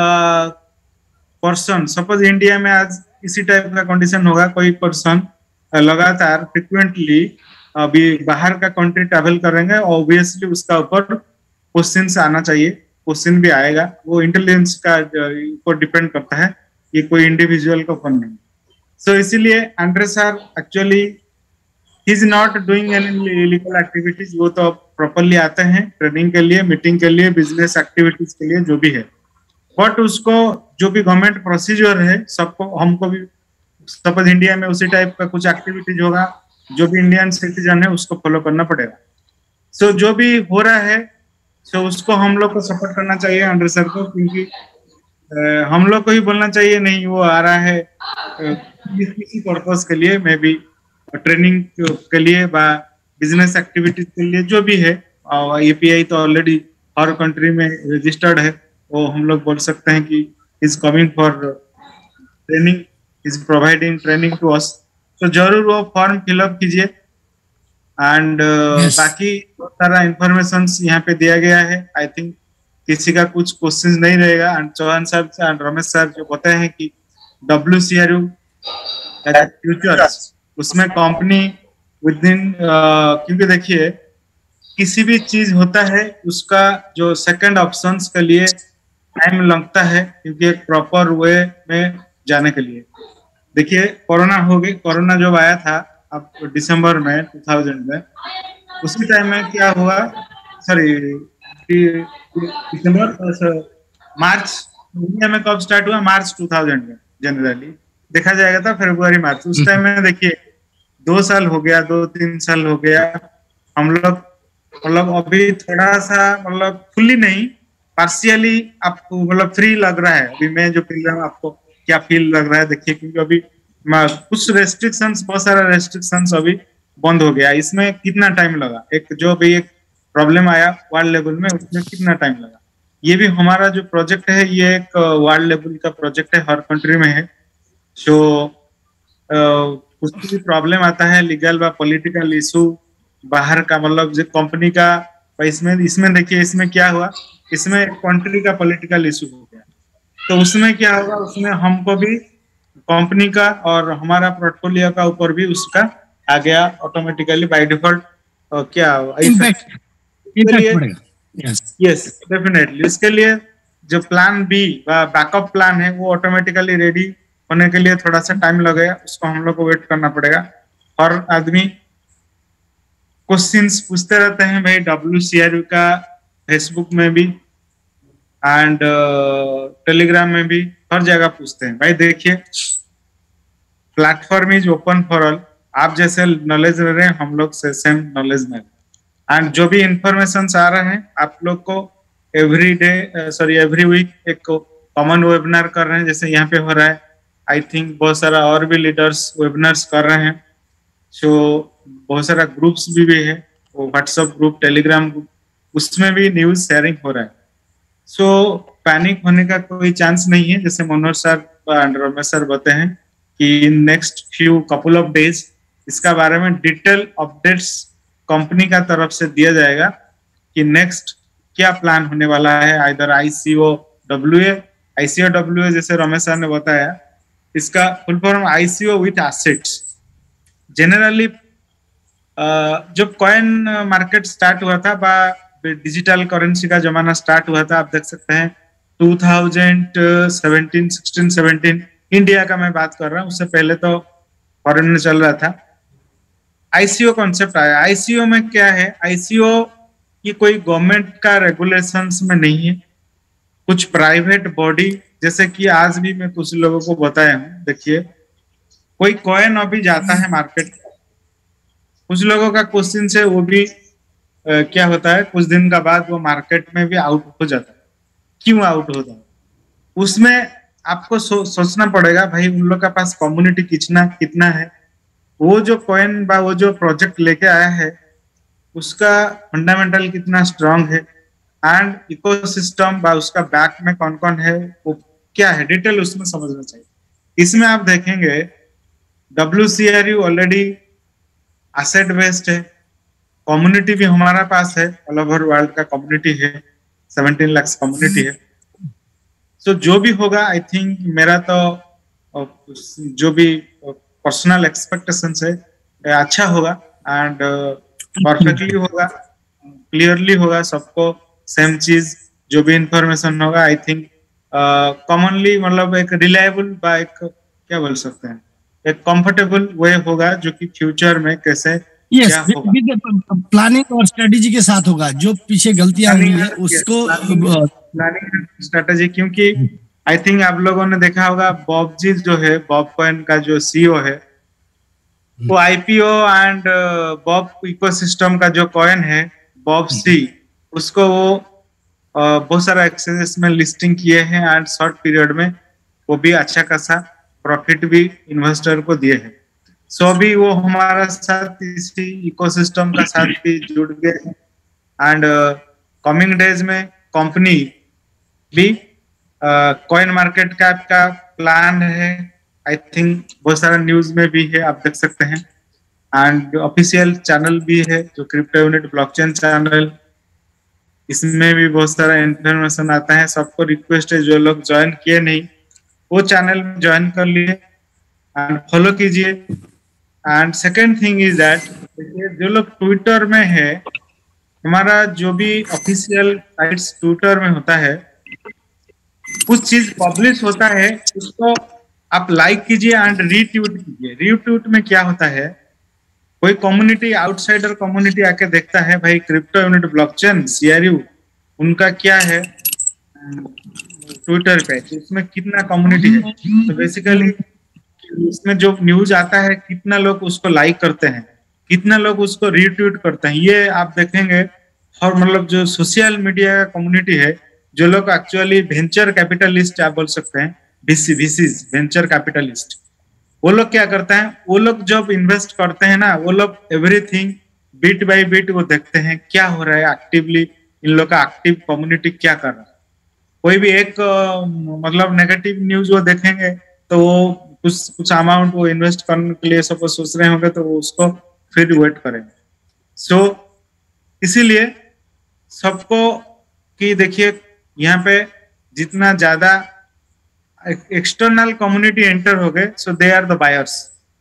पर्सन, सपोज इंडिया में आज इसी टाइप का कंडीशन होगा, कोई पर्सन लगातार फ्रिक्वेंटली अभी बाहर का कंट्री ट्रैवल करेंगे, ऑब्वियसली उसका ऊपर क्वेश्चन आना चाहिए, क्वेश्चन भी आएगा। वो इंटेलिजेंस का ऊपर डिपेंड करता है, ये कोई इंडिविजुअल का फन नहीं। सो इसीलिए Andres sir actually he is not doing any illegal activities. वो तो प्रॉपरली आते हैं ट्रेनिंग के लिए, मीटिंग के लिए, बिजनेस एक्टिविटीज के लिए, जो भी है। बट उसको जो भी गवर्नमेंट प्रोसीजर है, सबको, हमको भी सपोज इंडिया में उसी टाइप का कुछ एक्टिविटीज होगा, जो भी इंडियन सिटीजन है उसको फॉलो करना पड़ेगा। सो जो भी हो रहा है, सो उसको हम लोग को सपोर्ट करना चाहिए एंड्रेस सर को, क्योंकि हम लोग को ही बोलना चाहिए, नहीं वो आ रहा है किसी पर्पस के लिए, मे बी ट्रेनिंग के लिए, बिजनेस एक्टिविटीज के लिए, जो भी है। और API तो ऑलरेडी हर कंट्री में रजिस्टर्ड है, वो हम लोग बोल सकते हैं कि is coming for training, is providing training to us. तो जरूर वो फॉर्म फिलअप कीजिए। एंड बाकी बहुत सारा इंफॉर्मेशन यहाँ पे दिया गया है। आई थिंक किसी का कुछ क्वेश्चन नहीं रहेगा। And Chauhan sir and Ramesh sir जो बताए हैं कि WCRU फ्यूचर, उसमें कंपनी विद इन, क्योंकि देखिए किसी भी चीज होता है उसका जो सेकंड ऑप्शंस के लिए टाइम लगता है, क्योंकि एक प्रॉपर वे में जाने के लिए। देखिए कोरोना जब आया था अब दिसंबर में 2000 में, उसी टाइम में क्या हुआ, सॉरी मार्च इंडिया में कब स्टार्ट हुआ? मार्च 2000 में जनरली देखा जाएगा था, फरवरी मार्च। उस टाइम में देखिए 2 साल हो गया, 2-3 साल हो गया, हम लोग मतलब अभी थोड़ा सा मतलब फुल्ली नहीं, पार्शियली आपको मतलब फ्री लग रहा है। अभी मैं जो फील रहा हूँ, आपको क्या फील लग रहा है देखिए, क्योंकि अभी कुछ रेस्ट्रिक्शंस, बहुत सारा रेस्ट्रिक्शंस अभी बंद हो गया। इसमें कितना टाइम लगा, एक जो भी एक प्रॉब्लम आया वर्ल्ड लेवल में, उसमें कितना टाइम लगा। ये भी हमारा जो प्रोजेक्ट है, ये एक वर्ल्ड लेवल का प्रोजेक्ट है, हर कंट्री में है। जो कुछ भी प्रॉब्लम आता है लीगल व पॉलिटिकल इशू बाहर का, मतलब जो कंपनी का, इसमें देखिए इसमें क्या हुआ, इसमें कंट्री का पॉलिटिकल इशू हो गया, तो उसमें क्या होगा, उसमें हमको भी कंपनी का और हमारा पोर्टफोलियो का ऊपर भी उसका आ गया ऑटोमेटिकली बाय डिफॉल्ट क्या इफेक्ट। Yes definitely. इसके लिए जो प्लान बी व बैकअप प्लान है वो ऑटोमेटिकली रेडी होने के लिए थोड़ा सा टाइम लगेगा, उसको हम लोग को वेट करना पड़ेगा। और आदमी क्वेश्चंस पूछते रहते हैं भाई, WCRU का फेसबुक में भी एंड टेलीग्राम में भी, हर जगह पूछते हैं। भाई देखिए, platform is open for all. आप जैसे नॉलेज ले रहे हैं, हम लोग से सेम नॉलेज में, एंड जो भी इंफॉर्मेशन आ रहे हैं आप लोग को एवरी वीक एक कॉमन वेबिनार कर रहे हैं, जैसे यहाँ पे हो रहा है। आई थिंक बहुत सारा और भी लीडर्स वेबिनार्स कर रहे हैं। सो बहुत सारा ग्रुप्स भी है, वो व्हाट्सएप ग्रुप, टेलीग्राम ग्रुप, उसमें भी न्यूज शेयरिंग हो रहा है। सो पैनिक होने का कोई चांस नहीं है। जैसे Manoj sir and Ramesh sir बताते हैं कि in next few couple of days इसका बारे में डिटेल अपडेट्स कंपनी का तरफ से दिया जाएगा कि नेक्स्ट क्या प्लान होने वाला है। आइदर ICOWA जैसे रमेश सर ने बताया, इसका full form ICO with assets. Generally जब कॉइन मार्केट स्टार्ट हुआ था, डिजिटल करेंसी का जमाना स्टार्ट हुआ था, आप देख सकते हैं 2016-17 इंडिया का मैं बात कर रहा हूँ, उससे पहले तो फॉरेन में चल रहा था। ICO कॉन्सेप्ट आया। ICO में क्या है, ICO की कोई गवर्नमेंट का रेगुलेशंस में नहीं है, कुछ प्राइवेट बॉडी, जैसे कि आज भी मैं कुछ लोगों को बताया हूँ। देखिए, कोई कॉइन अभी जाता है मार्केट, कुछ लोगों का क्वेश्चन है वो भी क्या होता है, कुछ दिन का बाद वो मार्केट में भी आउट हो जाता है। क्यों आउट होता है, उसमें आपको सोचना पड़ेगा भाई, उन लोग के पास कम्युनिटी कितना है, वो जो कॉइन बा वो जो प्रोजेक्ट लेके आया है उसका फंडामेंटल कितना स्ट्रांग है, एंड इकोसिस्टम बा उसका बैक में कौन कौन है, वो क्या है, डिटेल उसमें समझना चाहिए। इसमें आप देखेंगे WCRU ऑलरेडी एसेट बेस्ड है, कम्युनिटी भी हमारा पास है, ऑल ओवर वर्ल्ड का कम्युनिटी है, 17 लाख कम्युनिटी है। सो जो भी होगा, आई थिंक मेरा तो जो भी पर्सनल एक्सपेक्टेशंस है अच्छा होगा एंड परफेक्टली होगा, क्लियरली होगा, सबको सेम चीज जो भी इंफॉर्मेशन होगा, आई थिंक कॉमनली मतलब एक रिलायबल बा एक क्या बोल सकते हैं, एक कंफर्टेबल वे होगा, जो कि फ्यूचर में कैसे क्या होगा, प्लानिंग और स्ट्रेटेजी के साथ होगा। जो पीछे गलतियां हुई है उसको प्लानिंग स्ट्रेटेजी। क्योंकि आई थिंक आप लोगों ने देखा होगा, बॉब जी जो है, बॉब कॉइन का जो CEO है, वो IPO एंड बॉब इकोसिस्टम का जो कॉइन है बॉब C, उसको वो बहुत सारा एक्सचेंजेस में लिस्टिंग किए हैं एंड शॉर्ट पीरियड में वो भी अच्छा खासा प्रॉफिट भी इन्वेस्टर को दिए हैं। सो अभी वो हमारा साथ इसी इकोसिस्टम का साथ भी जुड़ गए हैं एंड कमिंग डेज में कंपनी भी कॉइन मार्केट कैप का प्लान है। आई थिंक बहुत सारा न्यूज में भी है, आप देख सकते हैं, एंड ऑफिशियल चैनल भी है जो क्रिप्टो यूनिट ब्लॉकचेन चैनल, इसमें भी बहुत सारा इंफॉर्मेशन आता है। सबको रिक्वेस्ट है, जो लोग ज्वाइन किए नहीं वो चैनल में ज्वाइन कर लिए एंड फॉलो कीजिए। And second thing is that, जो लोग ट्विटर में है, हमारा जो भी ऑफिशियल साइट्स ट्विटर में होता है, कुछ चीज पब्लिश होता है उसको आप लाइक कीजिए एंड रीट्वीट कीजिए। रीट्वीट में क्या होता है, कोई कम्युनिटी, आउटसाइडर कम्युनिटी आके देखता है, भाई क्रिप्टो यूनिट ब्लॉकचेन CRU उनका क्या है, ट्विटर पे, तो उसमें कितना कम्युनिटी है, तो बेसिकली उसमें जो न्यूज आता है कितना लोग उसको लाइक करते हैं, कितना लोग उसको रीट्वीट करते हैं, ये आप देखेंगे। और मतलब जो सोशल मीडिया का कम्युनिटी है, जो लोग एक्चुअली वेंचर कैपिटलिस्ट आप बोल सकते हैं, VCs वेंचर कैपिटलिस्ट, वो लोग क्या करते हैं, वो लोग जब इन्वेस्ट करते हैं ना, वो लोग एवरीथिंग बिट बाय बिट वो देखते हैं क्या हो रहा है एक्टिवली, इन लोग का एक्टिव कम्युनिटी क्या कर रहा है। कोई भी एक मतलब नेगेटिव न्यूज वो देखेंगे तो वो कुछ अमाउंट वो इन्वेस्ट करने के लिए सपोज सोच रहे होंगे, तो वो उसको फिर वेट करेंगे। सो इसीलिए सबको कि देखिए यहाँ पे जितना ज्यादा एक्सटर्नल कम्युनिटी एंटर हो गए, so they are the buyers.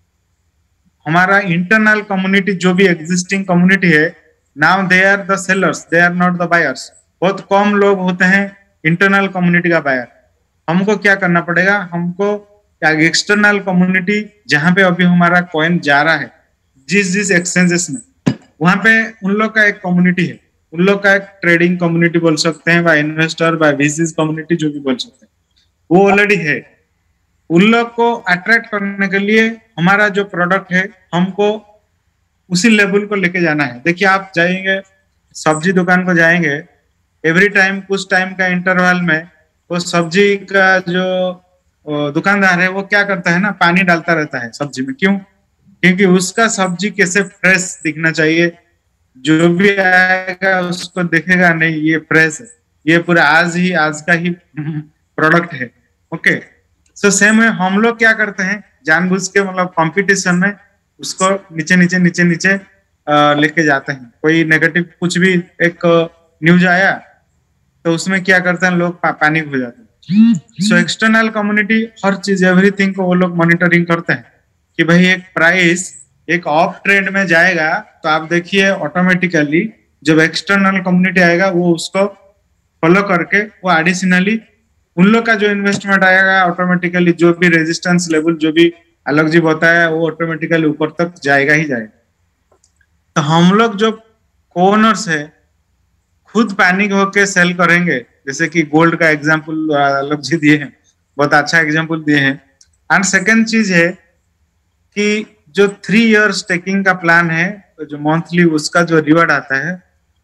हमारा इंटरनल कम्युनिटी जो भी एग्जिस्टिंग कम्युनिटी है, now they are the sellers, they are not the buyers. बहुत कम लोग होते हैं इंटरनल कम्युनिटी का बायर। हमको क्या करना पड़ेगा, हमको एक्सटर्नल कम्युनिटी जहां पे अभी हमारा कॉइन जा रहा है, जिस एक्सचेंजेस में, वहां पे उन लोग का एक कम्युनिटी है, उन लोग का एक ट्रेडिंग कम्युनिटी बोल सकते हैं, by investor, by VCs community, जो भी बोल सकते हैं, वो ऑलरेडी है। उन लोग को अट्रैक्ट करने के लिए हमारा जो प्रोडक्ट है, हमको उसी लेवल को लेके जाना है। देखिए आप जाएंगे सब्जी दुकान को जाएंगे, एवरी टाइम कुछ टाइम का इंटरवल में वो सब्जी का जो दुकानदार है वो क्या करता है ना, पानी डालता रहता है सब्जी में। क्यों? क्योंकि उसका सब्जी कैसे फ्रेश दिखना चाहिए, जो भी आएगा उसको देखेगा नहीं ये फ्रेश है, ये पूरा आज का ही प्रोडक्ट है। ओके, सो सेम है, हम लोग क्या करते हैं जानबूझ के, मतलब कंपटीशन में उसको नीचे नीचे नीचे नीचे लेके जाते हैं। कोई नेगेटिव कुछ भी एक न्यूज आया तो उसमें क्या करते हैं लोग, पैनिक हो जाते हैं। सो एक्सटर्नल कम्युनिटी हर चीज एवरीथिंग को वो लोग मॉनिटरिंग करते हैं कि भाई एक प्राइस एक ऑफ ट्रेंड में जाएगा तो आप देखिए ऑटोमेटिकली जब एक्सटर्नल कम्युनिटी आएगा वो उसको फॉलो करके वो एडिशनली उन लोग का जो इन्वेस्टमेंट आएगा ऑटोमेटिकली जो भी रेजिस्टेंस लेवल जो भी अलग जी होता है वो ऑटोमेटिकली ऊपर तक जाएगा ही जाएगा। तो हम लोग जो ओनर्स है खुद पैनिक होके सेल करेंगे, जैसे कि गोल्ड का एग्जांपल अलग जी दिए हैं, बहुत अच्छा एग्जांपल दिए हैं। एंड सेकंड चीज है कि जो 3 इयर्स टेकिंग का प्लान है, तो जो मंथली उसका जो रिवॉर्ड आता है,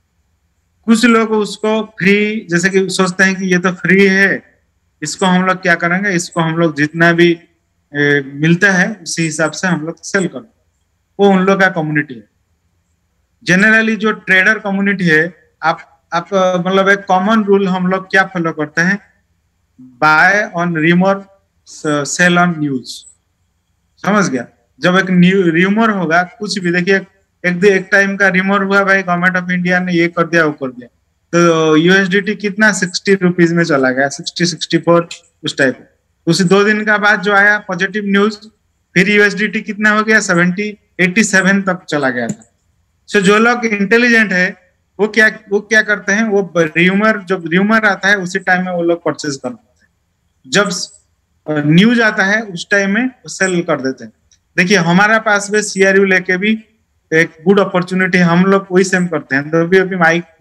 कुछ लोग उसको फ्री जैसे कि सोचते हैं कि ये तो फ्री है, इसको हम लोग क्या करेंगे, इसको हम लोग जितना भी मिलता है उसी हिसाब से हम लोग सेल करें। वो उन लोग का कम्युनिटी है। जनरली जो ट्रेडर कम्युनिटी है, आप मतलब एक कॉमन रूल हम लोग क्या फॉलो करते हैं, buy on rumour sell on news. समझ गया? जब एक रिमोर होगा कुछ भी, देखिए एक टाइम का रिमोर हुआ भाई गवर्नमेंट ऑफ इंडिया ने ये कर दिया वो कर दिया, तो USDT कितना 60 रुपीज में चला गया, 60-64 उस टाइप। उसी 2 दिन का बाद जो आया पॉजिटिव न्यूज, फिर USDT कितना हो गया 70-87 तक चला गया था। सो जो लोग इंटेलिजेंट है वो क्या करते हैं, वो जब र्यूमर आता है उसी टाइम में वो लोग परचेज कर देते हैं, जब न्यूज आता है उस टाइम में सेल कर देते हैं। देखिए हमारा पास में CRU लेके भी एक गुड अपॉर्चुनिटी हम लोग वही सेम करते हैं। तो अभी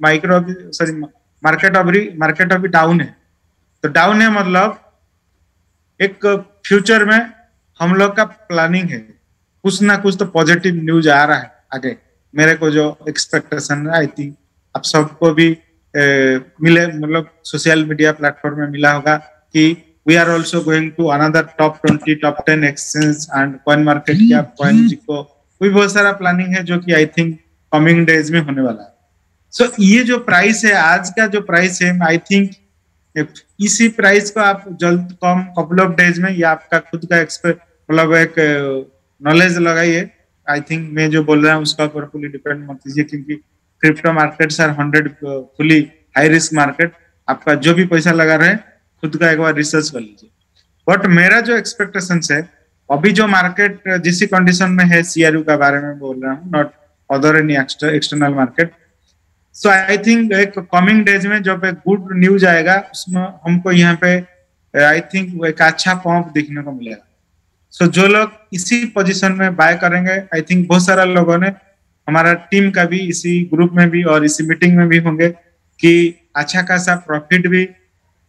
मार्केट अभी डाउन है, तो डाउन है मतलब एक फ्यूचर में हम लोग का प्लानिंग है, कुछ ना कुछ तो पॉजिटिव न्यूज आ रहा है आगे। मेरे को जो एक्सपेक्टेशन है, आई थिंक आप सबको भी मिले, मतलब सोशल मीडिया प्लेटफॉर्म में मिला होगा कि we are also going to another top 20 top 10 exchange and coin market cap, coin gecko, कोई बहुत सारा प्लानिंग है जो कि आई थिंक कमिंग डेज में होने वाला है। सो ये जो प्राइस है, आज का जो प्राइस है, आई थिंक इसी प्राइस को आप जल्द कम कपल ऑफ डेज में, या आपका खुद का मतलब एक नॉलेज लगाइए। आई थिंक मैं जो बोल रहा हूँ उसका ऊपर फुली डिपेंड मत कीजिए, क्योंकि crypto markets are 100 fully high risk market. आपका जो भी पैसा लगा रहे खुद का एक बार रिसर्च कर लीजिए। बट मेरा जो एक्सपेक्टेशन है, अभी जो मार्केट जिस कंडीशन में है, CRU का बारे में बोल रहा हूँ, not other any external market. So I think एक कमिंग डेज में जब एक गुड न्यूज आएगा उसमें हमको यहाँ पे आई थिंक एक अच्छा पंप देखने को मिलेगा। सो जो लोग इसी पोजीशन में बाय करेंगे, आई थिंक बहुत सारा लोगों ने, हमारा टीम का भी इसी ग्रुप में भी और इसी मीटिंग में भी होंगे कि अच्छा खासा प्रॉफिट भी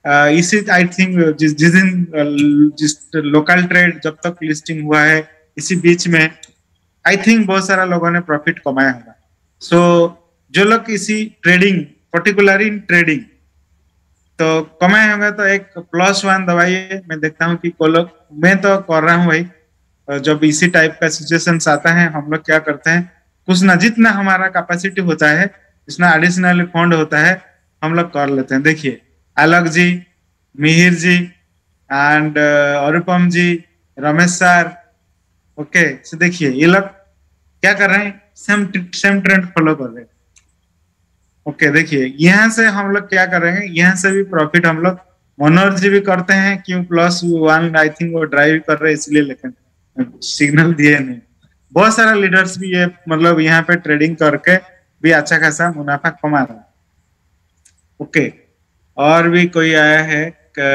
इसी आई थिंक जिस दिन जिस लोकल ट्रेड जब तक लिस्टिंग हुआ है इसी बीच में आई थिंक बहुत सारा लोगों ने प्रॉफिट कमाया होगा। सो जो लोग इसी ट्रेडिंग पर्टिकुलरली इन ट्रेडिंग तो कमाए होंगे तो एक +1 दबाइए। मैं देखता हूँ कि को लोग, मैं तो कर रहा हूँ भाई। जब इसी टाइप का सिचुएशन आता है हम लोग क्या करते हैं, कुछ ना जितना हमारा कैपेसिटी होता है, जितना एडिशनल फंड होता है हम लोग कर लेते हैं। देखिए Alok ji, Mihir ji and Anupam ji, Ramesh sir, okay. तो देखिए ये लोग क्या कर रहे हैं, सेम ट्रेंड फॉलो कर रहे हैं। ओके देखिए यहाँ से हम लोग क्या करेंगे, यहाँ से भी प्रॉफिट हम लोग मनोहर जी भी करते हैं, क्यों +1 आई थिंक वो ड्राइव कर रहे हैं इसलिए, लेकिन सिग्नल दिए नहीं। बहुत सारा लीडर्स भी ये मतलब यहाँ पे ट्रेडिंग करके भी अच्छा खासा मुनाफा कमा रहा है। ओके और भी कोई आया है,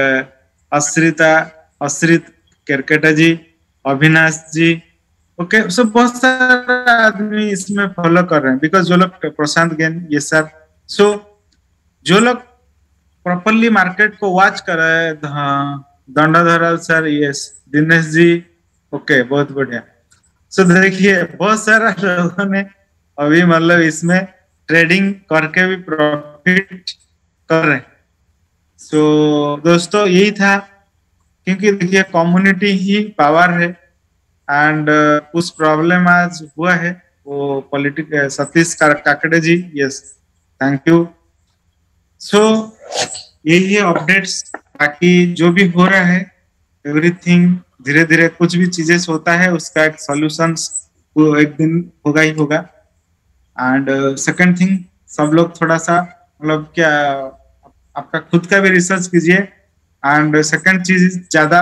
अश्रित केरकेटा जी, अविनाश जी, ओके। सब बहुत सारे आदमी इसमें फॉलो कर रहे हैं बिकॉज जो लोग, प्रशांत गैन, ये सर, सो जो लोग प्रॉपरली मार्केट को वॉच कर रहे हैं, Dandodhar sir, yes, Dinesh ji, okay बहुत बढ़िया। सो देखिए बहुत सारा लोगों ने अभी मतलब इसमें ट्रेडिंग करके भी प्रॉफिट कर रहे हैं। सो दोस्तों यही था, क्योंकि देखिए कम्युनिटी ही पावर है एंड कुछ प्रॉब्लम आज हुआ है वो politics. Satish Kakade ji, yes thank you. So यही है अपडेट्स, बाकी जो भी हो रहा है एवरीथिंग धीरे धीरे कुछ भी चीजें होता है उसका एक सॉल्यूशंस वो एक दिन होगा ही होगा। एंड सेकंड थिंग, सब लोग थोड़ा सा मतलब क्या आपका खुद का भी रिसर्च कीजिए। एंड सेकंड चीज, ज्यादा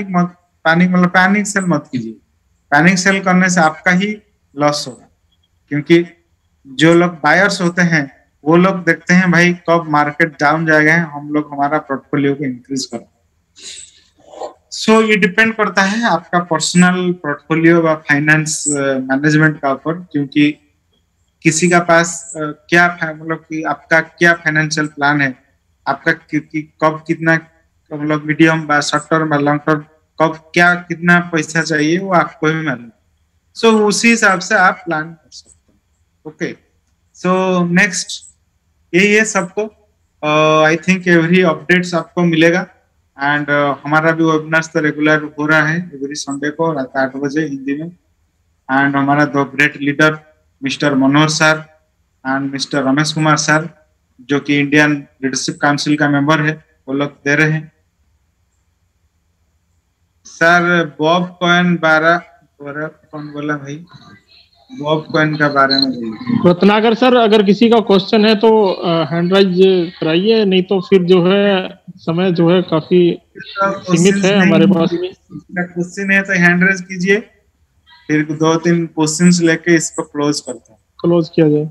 पैनिक सेल मत कीजिए। पैनिक सेल करने से आपका ही लॉस होगा, क्योंकि जो लोग बायर्स होते हैं वो लोग देखते हैं भाई कब मार्केट डाउन जाएगा, हम लोग हमारा पोर्टफोलियो को इंक्रीज करें। सो ये डिपेंड करता है आपका पर्सनल पोर्टफोलियो व फाइनेंस मैनेजमेंट का ऊपर, क्योंकि किसी का पास क्या मतलब कि आपका क्या फाइनेंशियल प्लान है, आपका कब कितना मतलब मीडियम व शॉर्ट टर्म व लॉन्ग टर्म कब क्या कितना पैसा चाहिए वो आपको ही मालूम। सो उसी हिसाब से आप प्लान कर सकते हैं। ओके सो नेक्स्ट यही है सबको। आई थिंक एवरी अपडेट्स आपको मिलेगा। एंड हमारा भी वेबिनार तो रेगुलर हो रहा है एवरी संडे को रात 8 बजे हिंदी में। एंड हमारा दो great leader mister Manohar sir and mister Ramesh Kumar sir, जो कि इंडियन लीडरशिप काउंसिल का मेंबर है, वो लोग दे रहे हैं। सर बॉब कॉइन 12 कौन बोला भाई, बॉब कॉइन का बारे में रत्नाकर सर, अगर किसी का क्वेश्चन है तो हैंड राइज कराइए, नहीं तो फिर जो है समय जो है काफी सीमित है हमारे पास में। क्वेश्चन है तो हैंड राइज कीजिए, फिर 2-3 क्वेश्चंस लेके इसको क्लोज करते हैं। क्लोज किया जाए।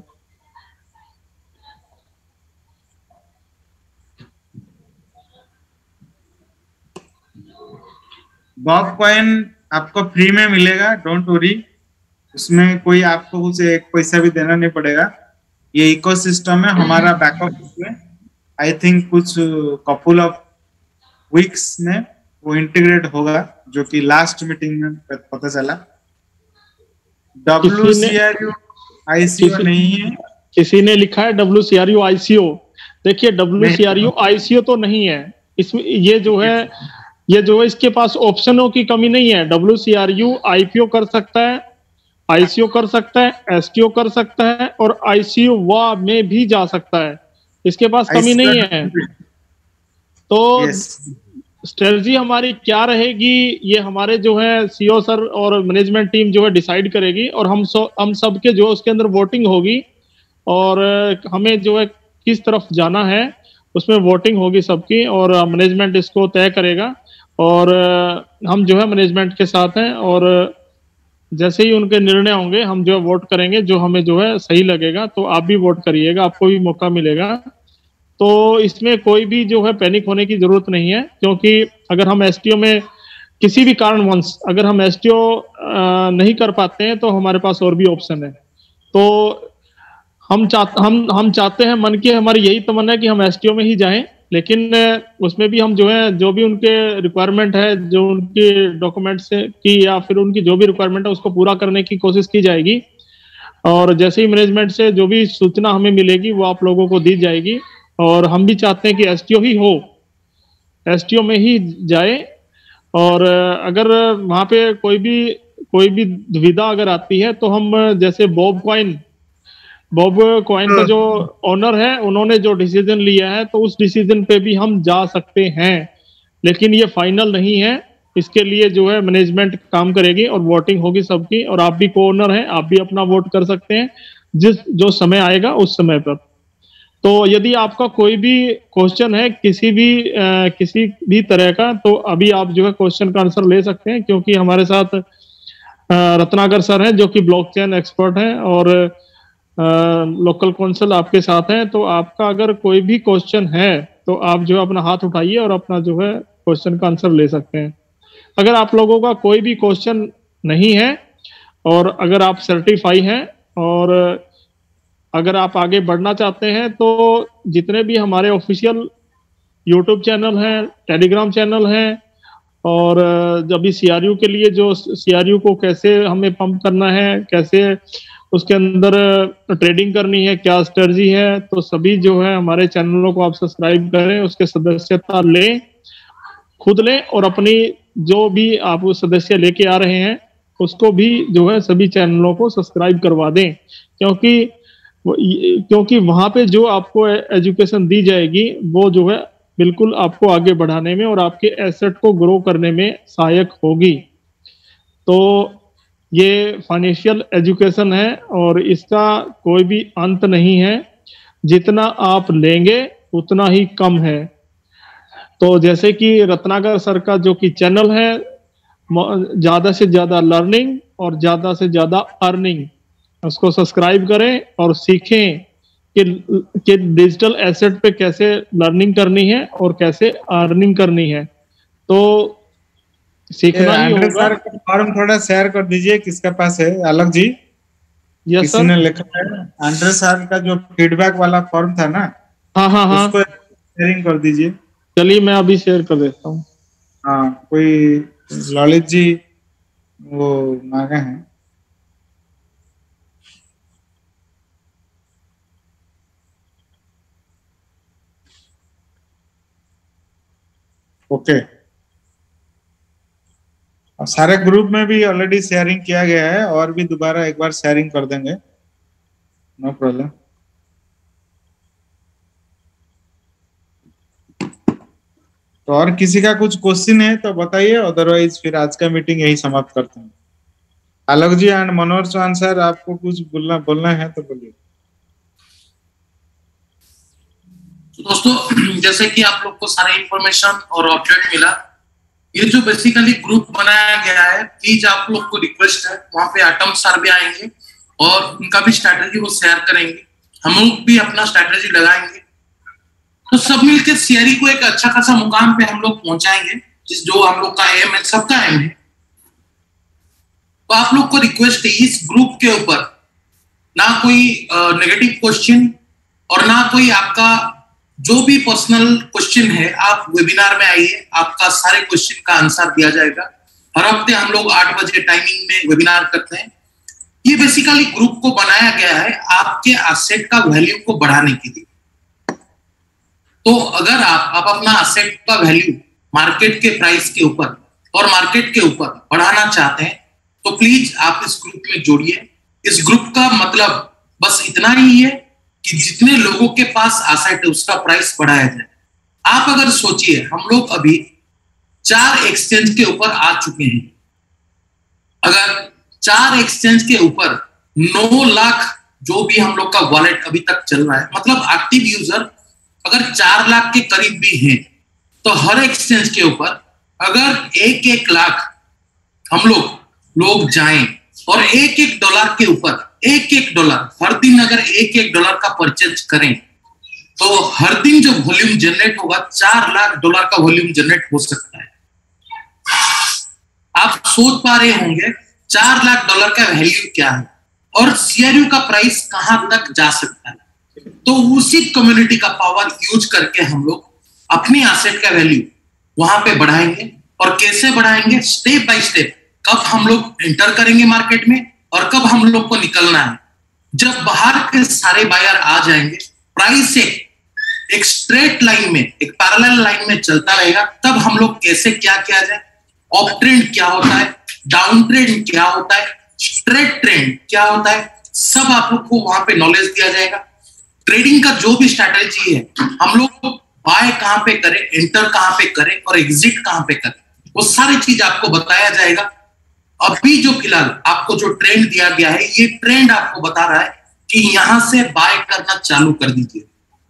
बॉब कॉइन आपको फ्री में मिलेगा, डोंट वरी, उसमें कोई आपको कुछ एक पैसा भी देना नहीं पड़ेगा। ये इकोसिस्टम है हमारा बैकअप में, आई थिंक कुछ कपल ऑफ वीक्स में वो इंटीग्रेट होगा, जो कि लास्ट मीटिंग में पता चला। WCRU ICO नहीं है, किसी ने लिखा है WCRU ICO। देखिए WCRU ICO तो नहीं है इसमें, ये जो है इसके पास ऑप्शनों की कमी नहीं है। WCRU IPO कर सकता है, ICO कर सकता है, STO कर सकता है और ICO में भी जा सकता है, इसके पास कमी नहीं है। तो स्ट्रेटजी हमारी क्या रहेगी ये हमारे जो है CEO सर और मैनेजमेंट टीम जो है डिसाइड करेगी, और हम सब के जो उसके अंदर वोटिंग होगी और हमें जो है किस तरफ जाना है उसमें वोटिंग होगी सबकी, और मैनेजमेंट इसको तय करेगा। और हम जो है मैनेजमेंट के साथ हैं, और जैसे ही उनके निर्णय होंगे हम जो है वोट करेंगे, जो हमें जो है सही लगेगा। तो आप भी वोट करिएगा, आपको भी मौका मिलेगा। तो इसमें कोई भी जो है पैनिक होने की जरूरत नहीं है, क्योंकि अगर हम STO में किसी भी कारणवश अगर हम STO नहीं कर पाते हैं तो हमारे पास और भी ऑप्शन है। तो हम चाहते हैं, मन की हमारी यही तमन्ना है कि हम STO में ही जाएं, लेकिन उसमें भी हम जो है, जो भी उनके रिक्वायरमेंट है, जो उनके डॉक्यूमेंट्स की या फिर उनकी जो भी रिक्वायरमेंट है उसको पूरा करने की कोशिश की जाएगी। और जैसे ही मैनेजमेंट से जो भी सूचना हमें मिलेगी वो आप लोगों को दी जाएगी। और हम भी चाहते हैं कि एसटीओ ही हो, एसटीओ में ही जाए। और अगर वहाँ पे कोई भी दुविधा अगर आती है तो हम जैसे बॉब कॉइन का जो ओनर है उन्होंने जो डिसीजन लिया है तो उस डिसीजन पे भी हम जा सकते हैं, लेकिन ये फाइनल नहीं है। इसके लिए जो है मैनेजमेंट काम करेगी और वोटिंग होगी सबकी, और आप भी को ओनर हैं, आप भी अपना वोट कर सकते हैं जो समय आएगा उस समय पर। तो यदि आपका कोई भी क्वेश्चन है किसी भी तरह का, तो अभी आप जो है क्वेश्चन का आंसर ले सकते हैं, क्योंकि हमारे साथ रत्नाकर सर हैं जो कि ब्लॉकचेन एक्सपर्ट हैं और लोकल काउंसिल आपके साथ हैं। तो आपका अगर कोई भी क्वेश्चन है तो आप जो है अपना हाथ उठाइए और अपना जो है क्वेश्चन का आंसर ले सकते हैं। अगर आप लोगों का कोई भी क्वेश्चन नहीं है और अगर आप सर्टिफाई हैं और अगर आप आगे बढ़ना चाहते हैं तो जितने भी हमारे ऑफिशियल यूट्यूब चैनल हैं, टेलीग्राम चैनल हैं, और जब भी सीआरयू के लिए जो सीआरयू को कैसे हमें पंप करना है, कैसे उसके अंदर ट्रेडिंग करनी है, क्या स्ट्रेटजी है, तो सभी जो है हमारे चैनलों को आप सब्सक्राइब करें, उसके सदस्यता लें, खुद लें, और अपनी जो भी आप सदस्य लेके आ रहे हैं उसको भी जो है सभी चैनलों को सब्सक्राइब करवा दें। क्योंकि वहां पे जो आपको एजुकेशन दी जाएगी वो जो है बिल्कुल आपको आगे बढ़ाने में और आपके एसेट को ग्रो करने में सहायक होगी। तो ये फाइनेंशियल एजुकेशन है और इसका कोई भी अंत नहीं है, जितना आप लेंगे उतना ही कम है। तो जैसे कि रत्नाकर सर का जो कि चैनल है, ज्यादा से ज्यादा लर्निंग और ज्यादा से ज्यादा अर्निंग, उसको सब्सक्राइब करें और सीखें कि डिजिटल एसेट पे कैसे लर्निंग करनी है और कैसे अर्निंग करनी है। तो सीखना ही होगा। सर का फॉर्म थोड़ा शेयर कर दीजिए, किसके पास है? अलग जी, यस किसी ने लिखा है आंड्रे सर का जो फीडबैक वाला फॉर्म था ना, हाँ उसको शेयरिंग कर दीजिए। चलिए मैं अभी शेयर कर देता हूँ। हाँ, कोई ललित जी वो मांगे हैं। ओके, और सारे ग्रुप में भी ऑलरेडी शेयरिंग किया गया है, और भी दोबारा एक बार शेयरिंग कर देंगे, नो प्रॉब्लम। तो और किसी का कुछ क्वेश्चन है तो बताइए, अदरवाइज फिर आज का मीटिंग यही समाप्त करते हैं। आलोक जी एंड मनोहर चौहान सर, आपको कुछ बोलना है तो बोलिए। दोस्तों, जैसे कि आप लोग को सारा इंफॉर्मेशन और अपडेट मिला, ये जो बेसिकली ग्रुप बनाया गया है, प्लीज आप लोग को रिक्वेस्ट है, वहां पे आटम सर भी आएंगे और उनका भी स्ट्रैटेजी वो शेयर करेंगे, हम लोग भी अपना स्ट्रैटेजी लगाएंगे, तो सब मिलकर सीआरई को एक अच्छा खासा मुकाम पे हम लोग पहुंचाएंगे, जो हम लोग का एम है, सबका एम है। तो आप लोग को रिक्वेस्ट है, इस ग्रुप के ऊपर ना कोई नेगेटिव क्वेश्चन और ना कोई आपका जो भी पर्सनल क्वेश्चन है, आप वेबिनार में आइए, आपका सारे क्वेश्चन का आंसर दिया जाएगा। हर हफ्ते हम लोग 8 बजे टाइमिंग में वेबिनार करते हैं। ये बेसिकली ग्रुप को बनाया गया है आपके एसेट का वैल्यू को बढ़ाने के लिए। तो अगर आप अपना एसेट का वैल्यू मार्केट के प्राइस के ऊपर और मार्केट के ऊपर बढ़ाना चाहते हैं तो प्लीज आप इस ग्रुप में जोड़िए। इस ग्रुप का मतलब बस इतना ही है कि जितने लोगों के पास एसेट है उसका प्राइस बढ़ाया जाए। आप अगर सोचिए, हम लोग अभी 4 एक्सचेंज के ऊपर आ चुके हैं। अगर 4 एक्सचेंज के ऊपर 9 लाख जो भी हम लोग का वॉलेट अभी तक चल रहा है, मतलब एक्टिव यूजर अगर 4 लाख के करीब भी हैं, तो हर एक्सचेंज के ऊपर अगर 1-1 लाख हम लोग जाएं और $1 के ऊपर $1 हर दिन अगर $1 का परचेज करें, तो हर दिन जो वॉल्यूम जनरेट होगा $4 लाख का वॉल्यूम जनरेट हो सकता है। आप सोच पा रहे होंगे $4 लाख का वैल्यू क्या है और सीआरयू का प्राइस कहां तक जा सकता है। तो उसी कम्युनिटी का पावर यूज करके हम लोग अपनी एसेट का वैल्यू वहां पे बढ़ाएंगे। और कैसे बढ़ाएंगे? Step by step. कब हम लोग एंटर करेंगे मार्केट में और कब हम लोग को निकलना है। जब बाहर के सारे बायर आ जाएंगे, प्राइस एक स्ट्रेट लाइन में, एक पैरेलल लाइन में चलता रहेगा, तब हम लोग कैसे क्या किया जाए, अप ट्रेंड क्या होता है, डाउन ट्रेंड क्या होता है, स्ट्रेट ट्रेंड क्या होता है, सब आप लोग को वहां पे नॉलेज दिया जाएगा। ट्रेडिंग का जो भी स्ट्रैटेजी है, हम लोग बाय कहां पे करें, एंटर कहां पे करें और एग्जिट कहां पे करें, वो सारी चीज आपको बताया जाएगा। अभी जो फिलहाल आपको जो ट्रेंड दिया गया है, ये ट्रेंड आपको बता रहा है कि यहां से बाय करना चालू कर दीजिए।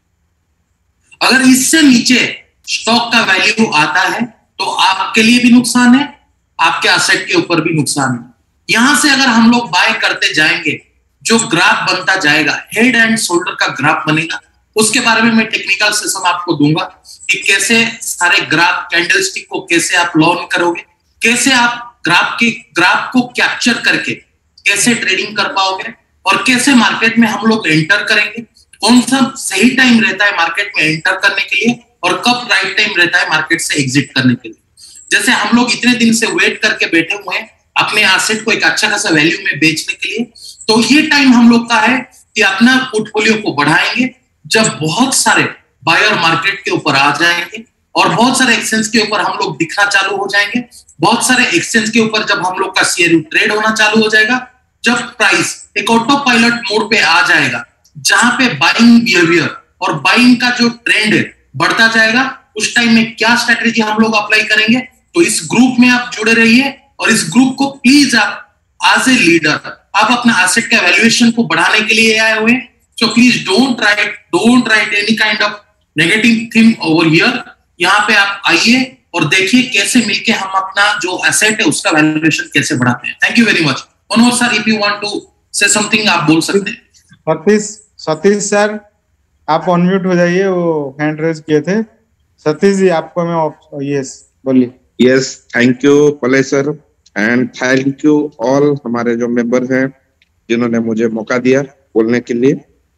अगर इससे नीचे स्टॉक का वैल्यू आता है तो आपके लिए भी नुकसान है, आपके एसेट के ऊपर भी नुकसान है। यहां से अगर हम लोग बाय करते जाएंगे, जो ग्राफ बनता जाएगा, हेड एंड शोल्डर का ग्राफ बनेगा। उसके बारे में मैं टेक्निकल सेशन आपको दूंगा कि कैसे सारे ग्राफ कैंडलस्टिक को कैसे आप लर्न करोगे, कैसे आप ग्राफ को कैप्चर करके कैसे ट्रेडिंग कर पाओगे और कैसे मार्केट में हम लोग एंटर करेंगे, कौन सा सही टाइम रहता है मार्केट में एंटर करने के लिए और कब राइट टाइम रहता है मार्केट से एग्जिट करने के लिए। जैसे हम लोग इतने दिन से वेट करके बैठे हुए हैं अपने एसेट को एक अच्छा खासा वैल्यू में बेचने के लिए, तो ये टाइम हम लोग का है कि अपना पोर्टफोलियो को बढ़ाएंगे। जब बहुत सारे बायर मार्केट के ऊपर आ जाएंगे और बहुत सारे एक्सचेंज के ऊपर हम लोग दिखना चालू हो जाएंगे, बहुत सारे एक्सचेंज के ऊपर जब हम लोग का सीआरयू ट्रेड होना चालू हो जाएगा, जब प्राइस एक ऑटो पायलट मोड पे आ जाएगा, जहां पे बाइंग बिहेवियर और बाइंग का जो ट्रेंड है बढ़ता जाएगा, उस टाइम में क्या स्ट्रेटेजी हम लोग अप्लाई करेंगे। तो इस ग्रुप में आप जुड़े रहिए और इस ग्रुप को प्लीज आप एज ए लीडर आप अपना एसेट का वैल्यूएशन को बढ़ाने के लिए आए हुए हैं। So please don't write any kind of negative thing over here. यहाँ पे आप आइए और देखिए कैसे मिलके हम अपना जो एसेट है उसका वैल्यूएशन कैसे बढ़ाते हैं। Thank you very much. Manoj sir, if you want to say something आप बोल सकते हैं। सतीश सर आप अनम्यूट हो जाइए, वो हैंड रेज किए थे। सतीश जी आपको मैं यस बोलिए। यस, थैंक यू पले sir and thank you all हमारे जो मेंबर हैं जिन्होंने मुझे मौका दिया बोलने के लिए।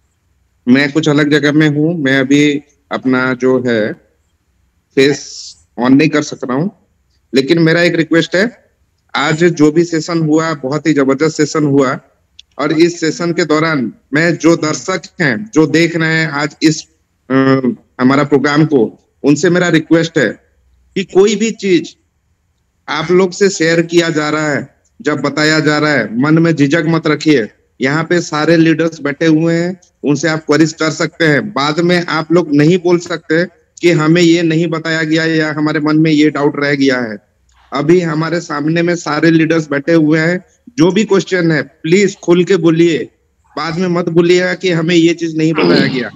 मैं कुछ अलग जगह में हूँ, मैं अभी अपना जो है फेस ऑन नहीं कर सक रहा हूँ, लेकिन मेरा एक रिक्वेस्ट है, आज जो भी सेशन हुआ बहुत ही जबरदस्त सेशन हुआ और इस सेशन के दौरान मैं जो दर्शक हैं जो देख रहे हैं आज इस हमारा प्रोग्राम को, उनसे मेरा रिक्वेस्ट है कि कोई भी चीज आप लोग से शेयर किया जा रहा है, जब बताया जा रहा है, मन में झिझक मत रखिए। यहाँ पे सारे लीडर्स बैठे हुए हैं, उनसे आप क्वेरीज कर सकते हैं। बाद में आप लोग नहीं बोल सकते कि हमें ये नहीं बताया गया या हमारे मन में ये डाउट रह गया है। अभी हमारे सामने में सारे लीडर्स बैठे हुए हैं, जो भी क्वेश्चन है प्लीज खुल के बोलिए, बाद में मत बोलिएगा कि हमें ये चीज नहीं बताया गया।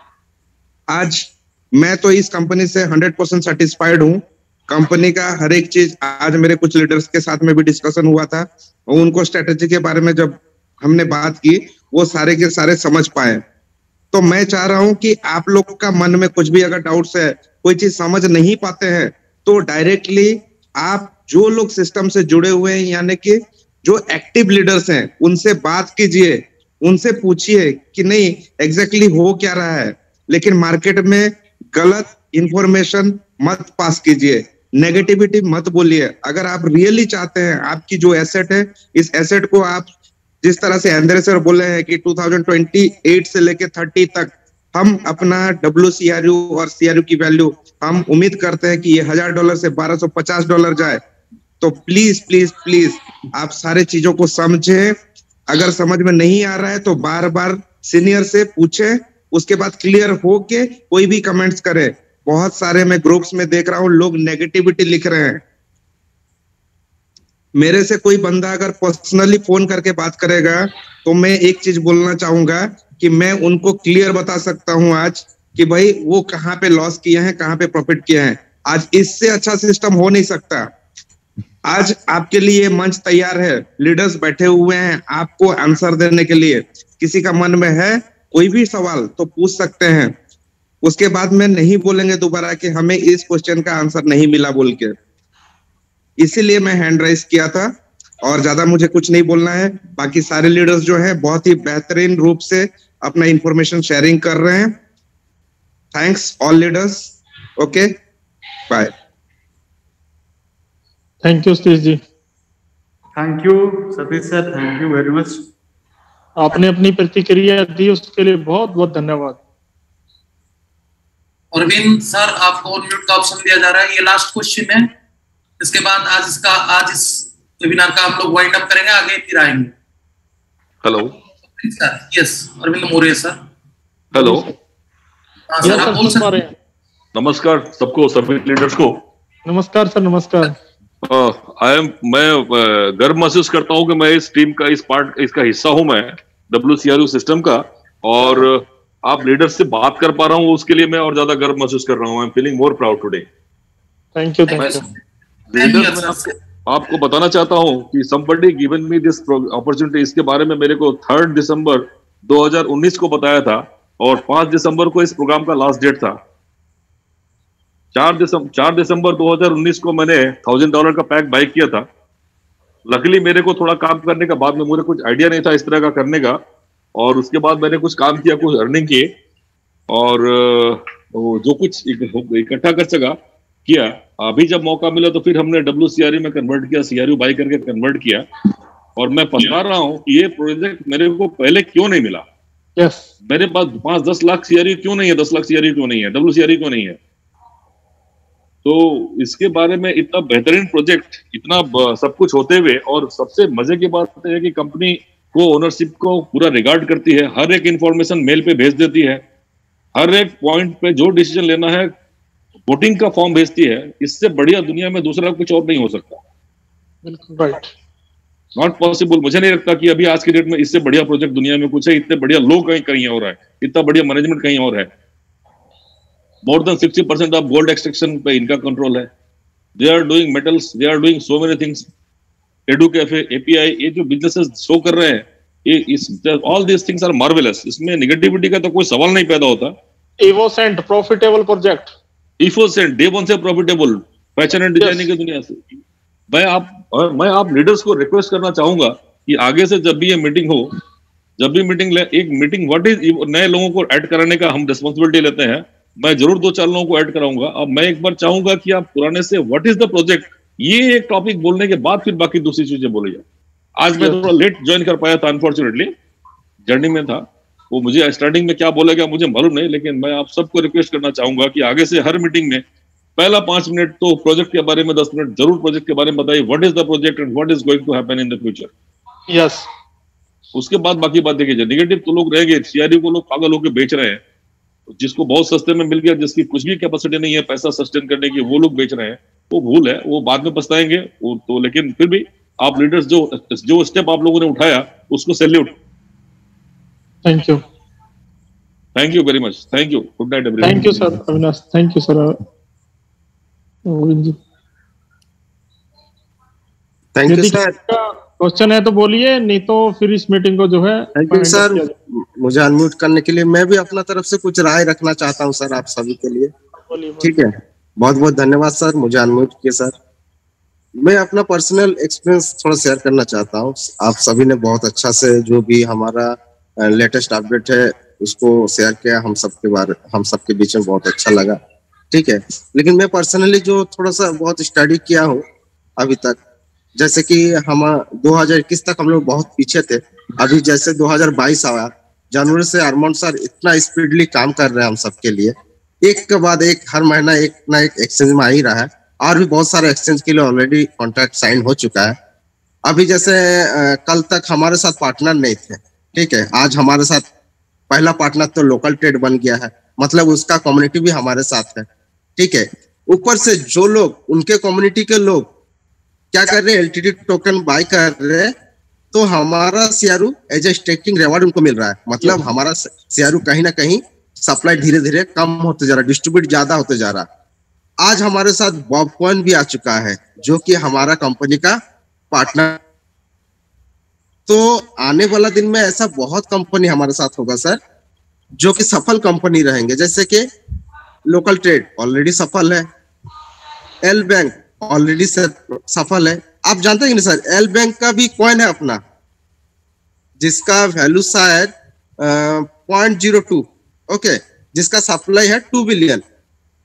आज मैं तो इस कंपनी से 100% सेटिस्फाइड हूँ। कंपनी का हर एक चीज, आज मेरे कुछ लीडर्स के साथ में भी डिस्कशन हुआ था, उनको स्ट्रेटेजी के बारे में जब हमने बात की, वो सारे के सारे समझ पाए। तो मैं चाह रहा हूं कि आप लोग का मन में कुछ भी अगर डाउट्स है, कोई चीज समझ नहीं पाते हैं, तो डायरेक्टली आप जो लोग सिस्टम से जुड़े हुए हैं, यानी कि जो एक्टिव लीडर्स हैं, उनसे बात कीजिए, उनसे पूछिए कि नहीं एग्जैक्टली हो क्या रहा है। लेकिन मार्केट में गलत इंफॉर्मेशन मत पास कीजिए, नेगेटिविटी मत बोलिए। अगर आप रियली चाहते हैं आपकी जो एसेट है, इस एसेट को आप जिस तरह से अंदर सर बोले हैं कि 2028 से लेके 30 तक हम अपना WCRU और CRU की वैल्यू हम उम्मीद करते हैं कि ये $1000 से $1250 जाए। तो प्लीज प्लीज प्लीज आप सारे चीजों को समझें। अगर समझ में नहीं आ रहा है तो बार बार सीनियर से पूछें, उसके बाद क्लियर हो के कोई भी कमेंट्स करें। बहुत सारे मैं ग्रुप्स में देख रहा हूं लोग नेगेटिविटी लिख रहे हैं। मेरे से कोई बंदा अगर पर्सनली फोन करके बात करेगा तो मैं एक चीज बोलना चाहूंगा कि मैं उनको क्लियर बता सकता हूं आज कि भाई वो कहाँ पे लॉस किए हैं, कहाँ पे प्रॉफिट किए हैं। आज इससे अच्छा सिस्टम हो नहीं सकता। आज आपके लिए मंच तैयार है, लीडर्स बैठे हुए हैं आपको आंसर देने के लिए। किसी का मन में है कोई भी सवाल तो पूछ सकते हैं, उसके बाद में नहीं बोलेंगे दोबारा कि हमें इस क्वेश्चन का आंसर नहीं मिला बोल के। इसीलिए मैं हैंड राइज किया था और ज्यादा मुझे कुछ नहीं बोलना है। बाकी सारे लीडर्स जो हैं बहुत ही बेहतरीन रूप से अपना इंफॉर्मेशन शेयरिंग कर रहे हैं। Thanks all leaders okay, bye. Thank you Satish ji. Thank you Satish sir, thank you very much. आपने अपनी प्रतिक्रिया दी उसके लिए बहुत बहुत धन्यवाद। अरविंद सर, आपको म्यूट का ऑप्शन दिया जा रहा है। ये लास्ट क्वेश्चन है, इसके बाद आज इस वेबिनार का हम लोग वाइंड अप करेंगे, आगे फिर आएंगे। Hello sir, yes, Arvind Maurya sir. Hello. हाँ सर, आप बोल सकते हैं। नमस्कार सबको, सभी लीडर्स को नमस्कार सर। नमस्कार। मैं गर्व महसूस करता हूं कि मैं इस टीम का इसका हिस्सा हूं, मैं WCRU सिस्टम का, और आप लीडर्स से बात कर पा रहा हूं, उसके लिए मैं और ज्यादा गर्व महसूस कर रहा हूं। I am feeling more proud today. Thank you. Leaders, आपको बताना चाहता हूं कि somebody given me this opportunity, इसके बारे में मेरे को 3 दिसंबर 2019 को बताया था, और 5 दिसंबर को इस प्रोग्राम का लास्ट डेट था। 4 दिसंबर 2019 को मैंने $1000 का पैक बाय किया था। लकीली मेरे को थोड़ा काम करने का बाद में मुझे कुछ आइडिया नहीं था इस तरह का करने का, और उसके बाद मैंने कुछ काम किया, कुछ अर्निंग किए, और जो कुछ इकट्ठा कर सका किया। अभी जब मौका मिला तो फिर हमने WCRU में कन्वर्ट किया, CRU बाय करके कन्वर्ट किया, और मैं पछता रहा हूँ कि ये प्रोजेक्ट मेरे को पहले क्यों नहीं मिला। मेरे पास 5-10 लाख CRU क्यों नहीं है, 10 लाख CRU क्यों नहीं है, WCRU क्यों नहीं है। तो इसके बारे में इतना बेहतरीन प्रोजेक्ट, इतना सब कुछ होते हुए, और सबसे मजे की बात है कि कंपनी को ओनरशिप को पूरा रिगार्ड करती है, हर एक इंफॉर्मेशन मेल पे भेज देती है, हर एक पॉइंट पे जो डिसीजन लेना है वोटिंग का फॉर्म भेजती है। इससे बढ़िया दुनिया में दूसरा कुछ और नहीं हो सकता। बिल्कुल राइट, नॉट पॉसिबल। मुझे नहीं लगता कि अभी आज की डेट में इससे बढ़िया प्रोजेक्ट दुनिया में कुछ है। इतने बढ़िया लोग कहीं और है, इतना बढ़िया मैनेजमेंट कहीं और है। More than 60% of gold extraction पे इनका कंट्रोल है। They are doing metals, they are doing so many things. Edu cafe, API, ये जो बिजनेसेस शो कर रहे हैं, ये all this things are marvellous. इसमें नेगेटिविटी का तो कोई सवाल नहीं पैदा होता। इवोसेंट प्रॉफिटेबल प्रोजेक्ट, इवोसेंट डे 1 से प्रॉफिटेबल, फैशन एंड डिजाइनिंग की दुनिया से। मैं आप लीडर्स को रिक्वेस्ट करना चाहूंगा कि आगे से जब भी ये मीटिंग हो, जब भी एक मीटिंग व्हाट इज, नए लोगों को ऐड कराने का हम रिस्पॉन्सिबिलिटी लेते हैं। मैं जरूर 2-4 लोगों को ऐड कराऊंगा। अब मैं एक बार चाहूंगा कि आप पुराने से व्हाट इज द प्रोजेक्ट, ये एक टॉपिक बोलने के बाद फिर बाकी दूसरी चीजें बोली जाए। आज मैं थोड़ा लेट ज्वाइन कर पाया था, अनफॉर्चुनेटली जर्नी में था। वो मुझे स्टार्टिंग में क्या बोला गया मुझे मालूम नहीं, लेकिन मैं आप सबको रिक्वेस्ट करना चाहूंगा कि आगे से हर मीटिंग में पहला 5 मिनट तो प्रोजेक्ट के बारे में, 10 मिनट जरूर प्रोजेक्ट के बारे में बताइए। What is the project and what is going to happen in the future. Yes, उसके बाद बाकी बात देखिए। नेगेटिव तो लोग रहेंगे, CRU को लोग पागल होकर बेच रहे हैं, जिसको बहुत सस्ते में मिल गया, जिसकी कुछ भी कैपेसिटी नहीं है पैसा सस्टेन करने की, वो लोग बेच रहे हैं। वो भूल है, वो बाद में पछताएंगे वो तो। लेकिन फिर भी आप लीडर्स जो स्टेप आप लोगों ने उठाया उसको salute. Thank you, thank you very much, thank you, good night everyone. Thank you sir Avinash, thank you sir Govind ji. Thank you sir. Question है तो बोलिए, नहीं तो फिर इस मीटिंग को जो है। थैंक यू सर मुझे अनम्यूट करने के लिए। मैं भी अपना तरफ से कुछ राय रखना चाहता हूं सर आप सभी के लिए। ठीक है, बहुत बहुत धन्यवाद सर मुझे अनम्यूट किए सर। मैं अपना पर्सनल एक्सपीरियंस थोड़ा शेयर करना चाहता हूं। आप सभी ने बहुत अच्छा से जो भी हमारा लेटेस्ट अपडेट है उसको शेयर किया, हम सबके बीच में बहुत अच्छा लगा। ठीक है, लेकिन मैं पर्सनली जो थोड़ा सा बहुत स्टडी किया हूँ अभी तक, जैसे कि हम 2021 तक हम लोग बहुत पीछे थे। अभी जैसे 2022 आया, जनवरी से अरमान सर इतना स्पीडली काम कर रहे हैं हम सबके लिए। एक के बाद एक हर महीना एक ना एक एक्सचेंज में आ ही रहा है, और भी बहुत सारे एक्सचेंज के लिए ऑलरेडी कॉन्ट्रैक्ट साइन हो चुका है। अभी जैसे कल तक हमारे साथ पार्टनर नहीं थे, ठीक है, आज हमारे साथ पहला पार्टनर तो लोकल ट्रेड बन गया है, मतलब उसका कम्युनिटी भी हमारे साथ है। ठीक है, ऊपर से जो लोग उनके कम्युनिटी के लोग क्या कर रहे हैं, LTD टोकन बाय कर रहे हैं, तो हमारा CRU as a staking reward उनको मिल रहा है। मतलब हमारा CRU कहीं ना कहीं सप्लाई धीरे धीरे कम होते जा रहा है, डिस्ट्रीब्यूट ज्यादा होते जा रहा है। आज हमारे साथ बॉबकॉइन भी आ चुका है जो कि हमारा कंपनी का पार्टनर। तो आने वाला दिन में ऐसा बहुत कंपनी हमारे साथ होगा सर जो कि सफल कंपनी रहेंगे। जैसे कि लोकल ट्रेड ऑलरेडी सफल है, एल बैंक ऑलरेडी सफल है। आप जानते हैं कि नहीं सर, एल बैंक का भी कॉइन है अपना जिसका वैल्यू शायद 0.02, ओके, जिसका सप्लाई है 2 बिलियन।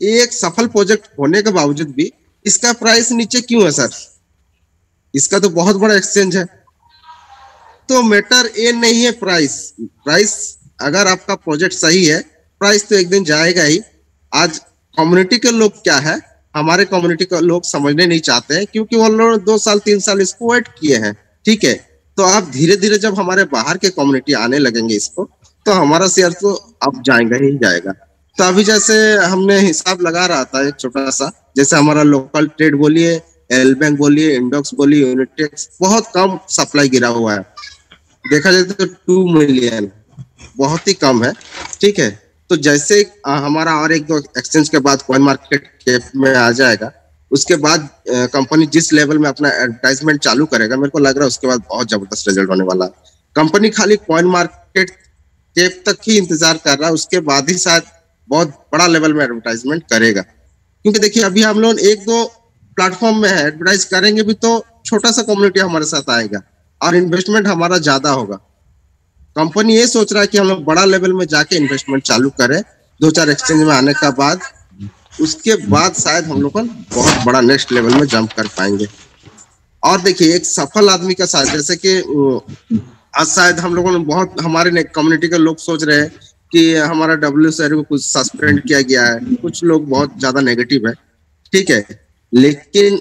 एक सफल प्रोजेक्ट होने के बावजूद भी इसका प्राइस नीचे क्यों है सर? इसका तो बहुत बड़ा एक्सचेंज है। तो मैटर ये नहीं है प्राइस अगर आपका प्रोजेक्ट सही है, प्राइस तो एक दिन जाएगा ही। आज कम्युनिटी के लोग क्या है, हमारे कम्युनिटी के लोग समझने नहीं चाहते हैं, क्योंकि वो लोग 2 साल 3 साल इसको वेट किए हैं। ठीक है, तो आप धीरे धीरे जब हमारे बाहर के कम्युनिटी आने लगेंगे इसको, तो हमारा शेयर तो अब जाएगा ही जाएगा। तो अभी जैसे हमने हिसाब लगा रहा था एक छोटा सा, जैसे हमारा लोकल ट्रेड बोलिए, एल बैंक बोलिए, इंडॉक्स बोलिए, यूनिटेक्स, बहुत कम सप्लाई गिरा हुआ है। देखा जाए तो 2 मिलियन बहुत ही कम है। ठीक है, तो जैसे हमारा और 1-2 एक्सचेंज के बाद कॉइन मार्केट कैप में आ जाएगा, उसके बाद कंपनी जिस लेवल में अपना एडवर्टाइजमेंट चालू करेगा, मेरे को लग रहा है उसके बाद बहुत जबरदस्त रिजल्ट होने वाला है। कंपनी खाली कॉइन मार्केट कैप तक ही इंतजार कर रहा है, उसके बाद ही शायद बहुत बड़ा लेवल में एडवर्टाइजमेंट करेगा। क्योंकि देखिए अभी हम लोग 1-2 प्लेटफॉर्म में है, एडवर्टाइज करेंगे भी तो छोटा सा कम्युनिटी हमारे साथ आएगा और इन्वेस्टमेंट हमारा ज्यादा होगा। कंपनी ये सोच रहा है कि हम लोग बड़ा लेवल में जाके इन्वेस्टमेंट चालू करें 2-4 एक्सचेंज में आने का बाद, उसके बाद शायद हम लोग बहुत बड़ा नेक्स्ट लेवल में जंप कर पाएंगे। और देखिए एक सफल आदमी का साथ, जैसे कि आज शायद हम लोगों ने बहुत, हमारे कम्युनिटी के लोग सोच रहे हैं कि हमारा WCRU को कुछ सस्पेंड किया गया है, कुछ लोग बहुत ज्यादा नेगेटिव है। ठीक है, लेकिन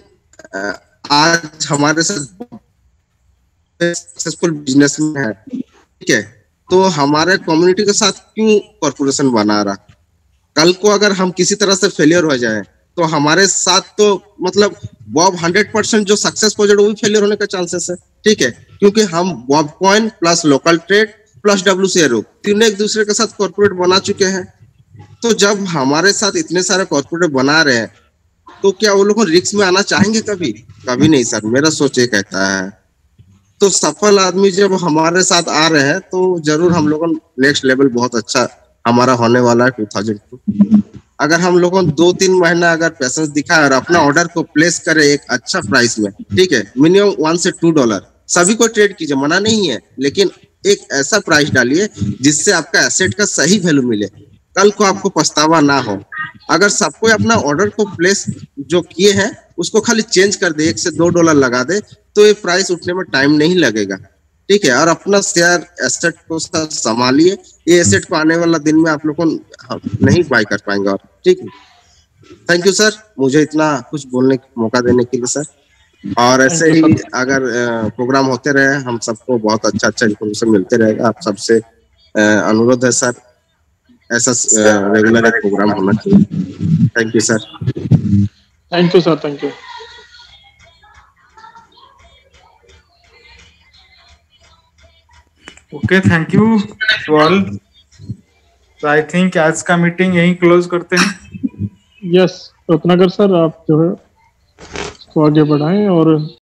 आज हमारे साथ सक्सेसफुल बिजनेसमैन है। ठीक है, तो हमारे कम्युनिटी के साथ क्यों कॉर्पोरेशन बना रहा? कल को अगर हम किसी तरह से फेलियर हो जाए तो हमारे साथ तो मतलब बॉब 100% जो सक्सेस प्रोजेक्ट वो भी फेलियर होने का चांसेस है। ठीक है, क्योंकि हम Bob coin plus local trade plus WCRU तीनों एक दूसरे के साथ कॉर्पोरेट बना चुके हैं। तो जब हमारे साथ इतने सारे कॉर्पोरेट बना रहे हैं, तो क्या वो लोग रिस्क में आना चाहेंगे? कभी नहीं सर, मेरा सोच ये कहता है। तो सफल आदमी जब हमारे साथ आ रहे हैं तो जरूर हम लोगों नेक्स्ट लेवल बहुत अच्छा हमारा होने वाला है 2002। अगर हम लोगों 2-3 महीना अगर पेशेंस दिखाए और अपना ऑर्डर को प्लेस करे एक अच्छा प्राइस में, ठीक है, मिनिमम $1 से $2, सभी को ट्रेड कीजिए, मना नहीं है, लेकिन एक ऐसा प्राइस डालिए जिससे आपका एसेट का सही वैल्यू मिले, कल को आपको पछतावा ना हो। अगर सबको अपना ऑर्डर को प्लेस जो किए हैं उसको खाली चेंज कर दे, $1 से $2 लगा दे, तो ये प्राइस उठने में टाइम नहीं लगेगा। ठीक है, और अपना शेयर एसेट को संभालिए, ये एसेट को आने वाला दिन में आप लोग को नहीं बाय कर पाएंगे। और ठीक है, थैंक यू सर, मुझे इतना कुछ बोलने का मौका देने के लिए सर। और ऐसे ही अगर प्रोग्राम होते रहे, हम सबको बहुत अच्छा इन्फॉर्मेशन मिलते रहेगा। आप सबसे अनुरोध है सर, ऐसा रेगुलर एक प्रोग्राम होना चाहिए। Thank you sir. Thank you sir, thank you. Okay, thank you to all. तो आई थिंक आज का मीटिंग यहीं क्लोज करते हैं। यस, रत्नाकर सर आप जो है इसको आगे बढ़ाएं और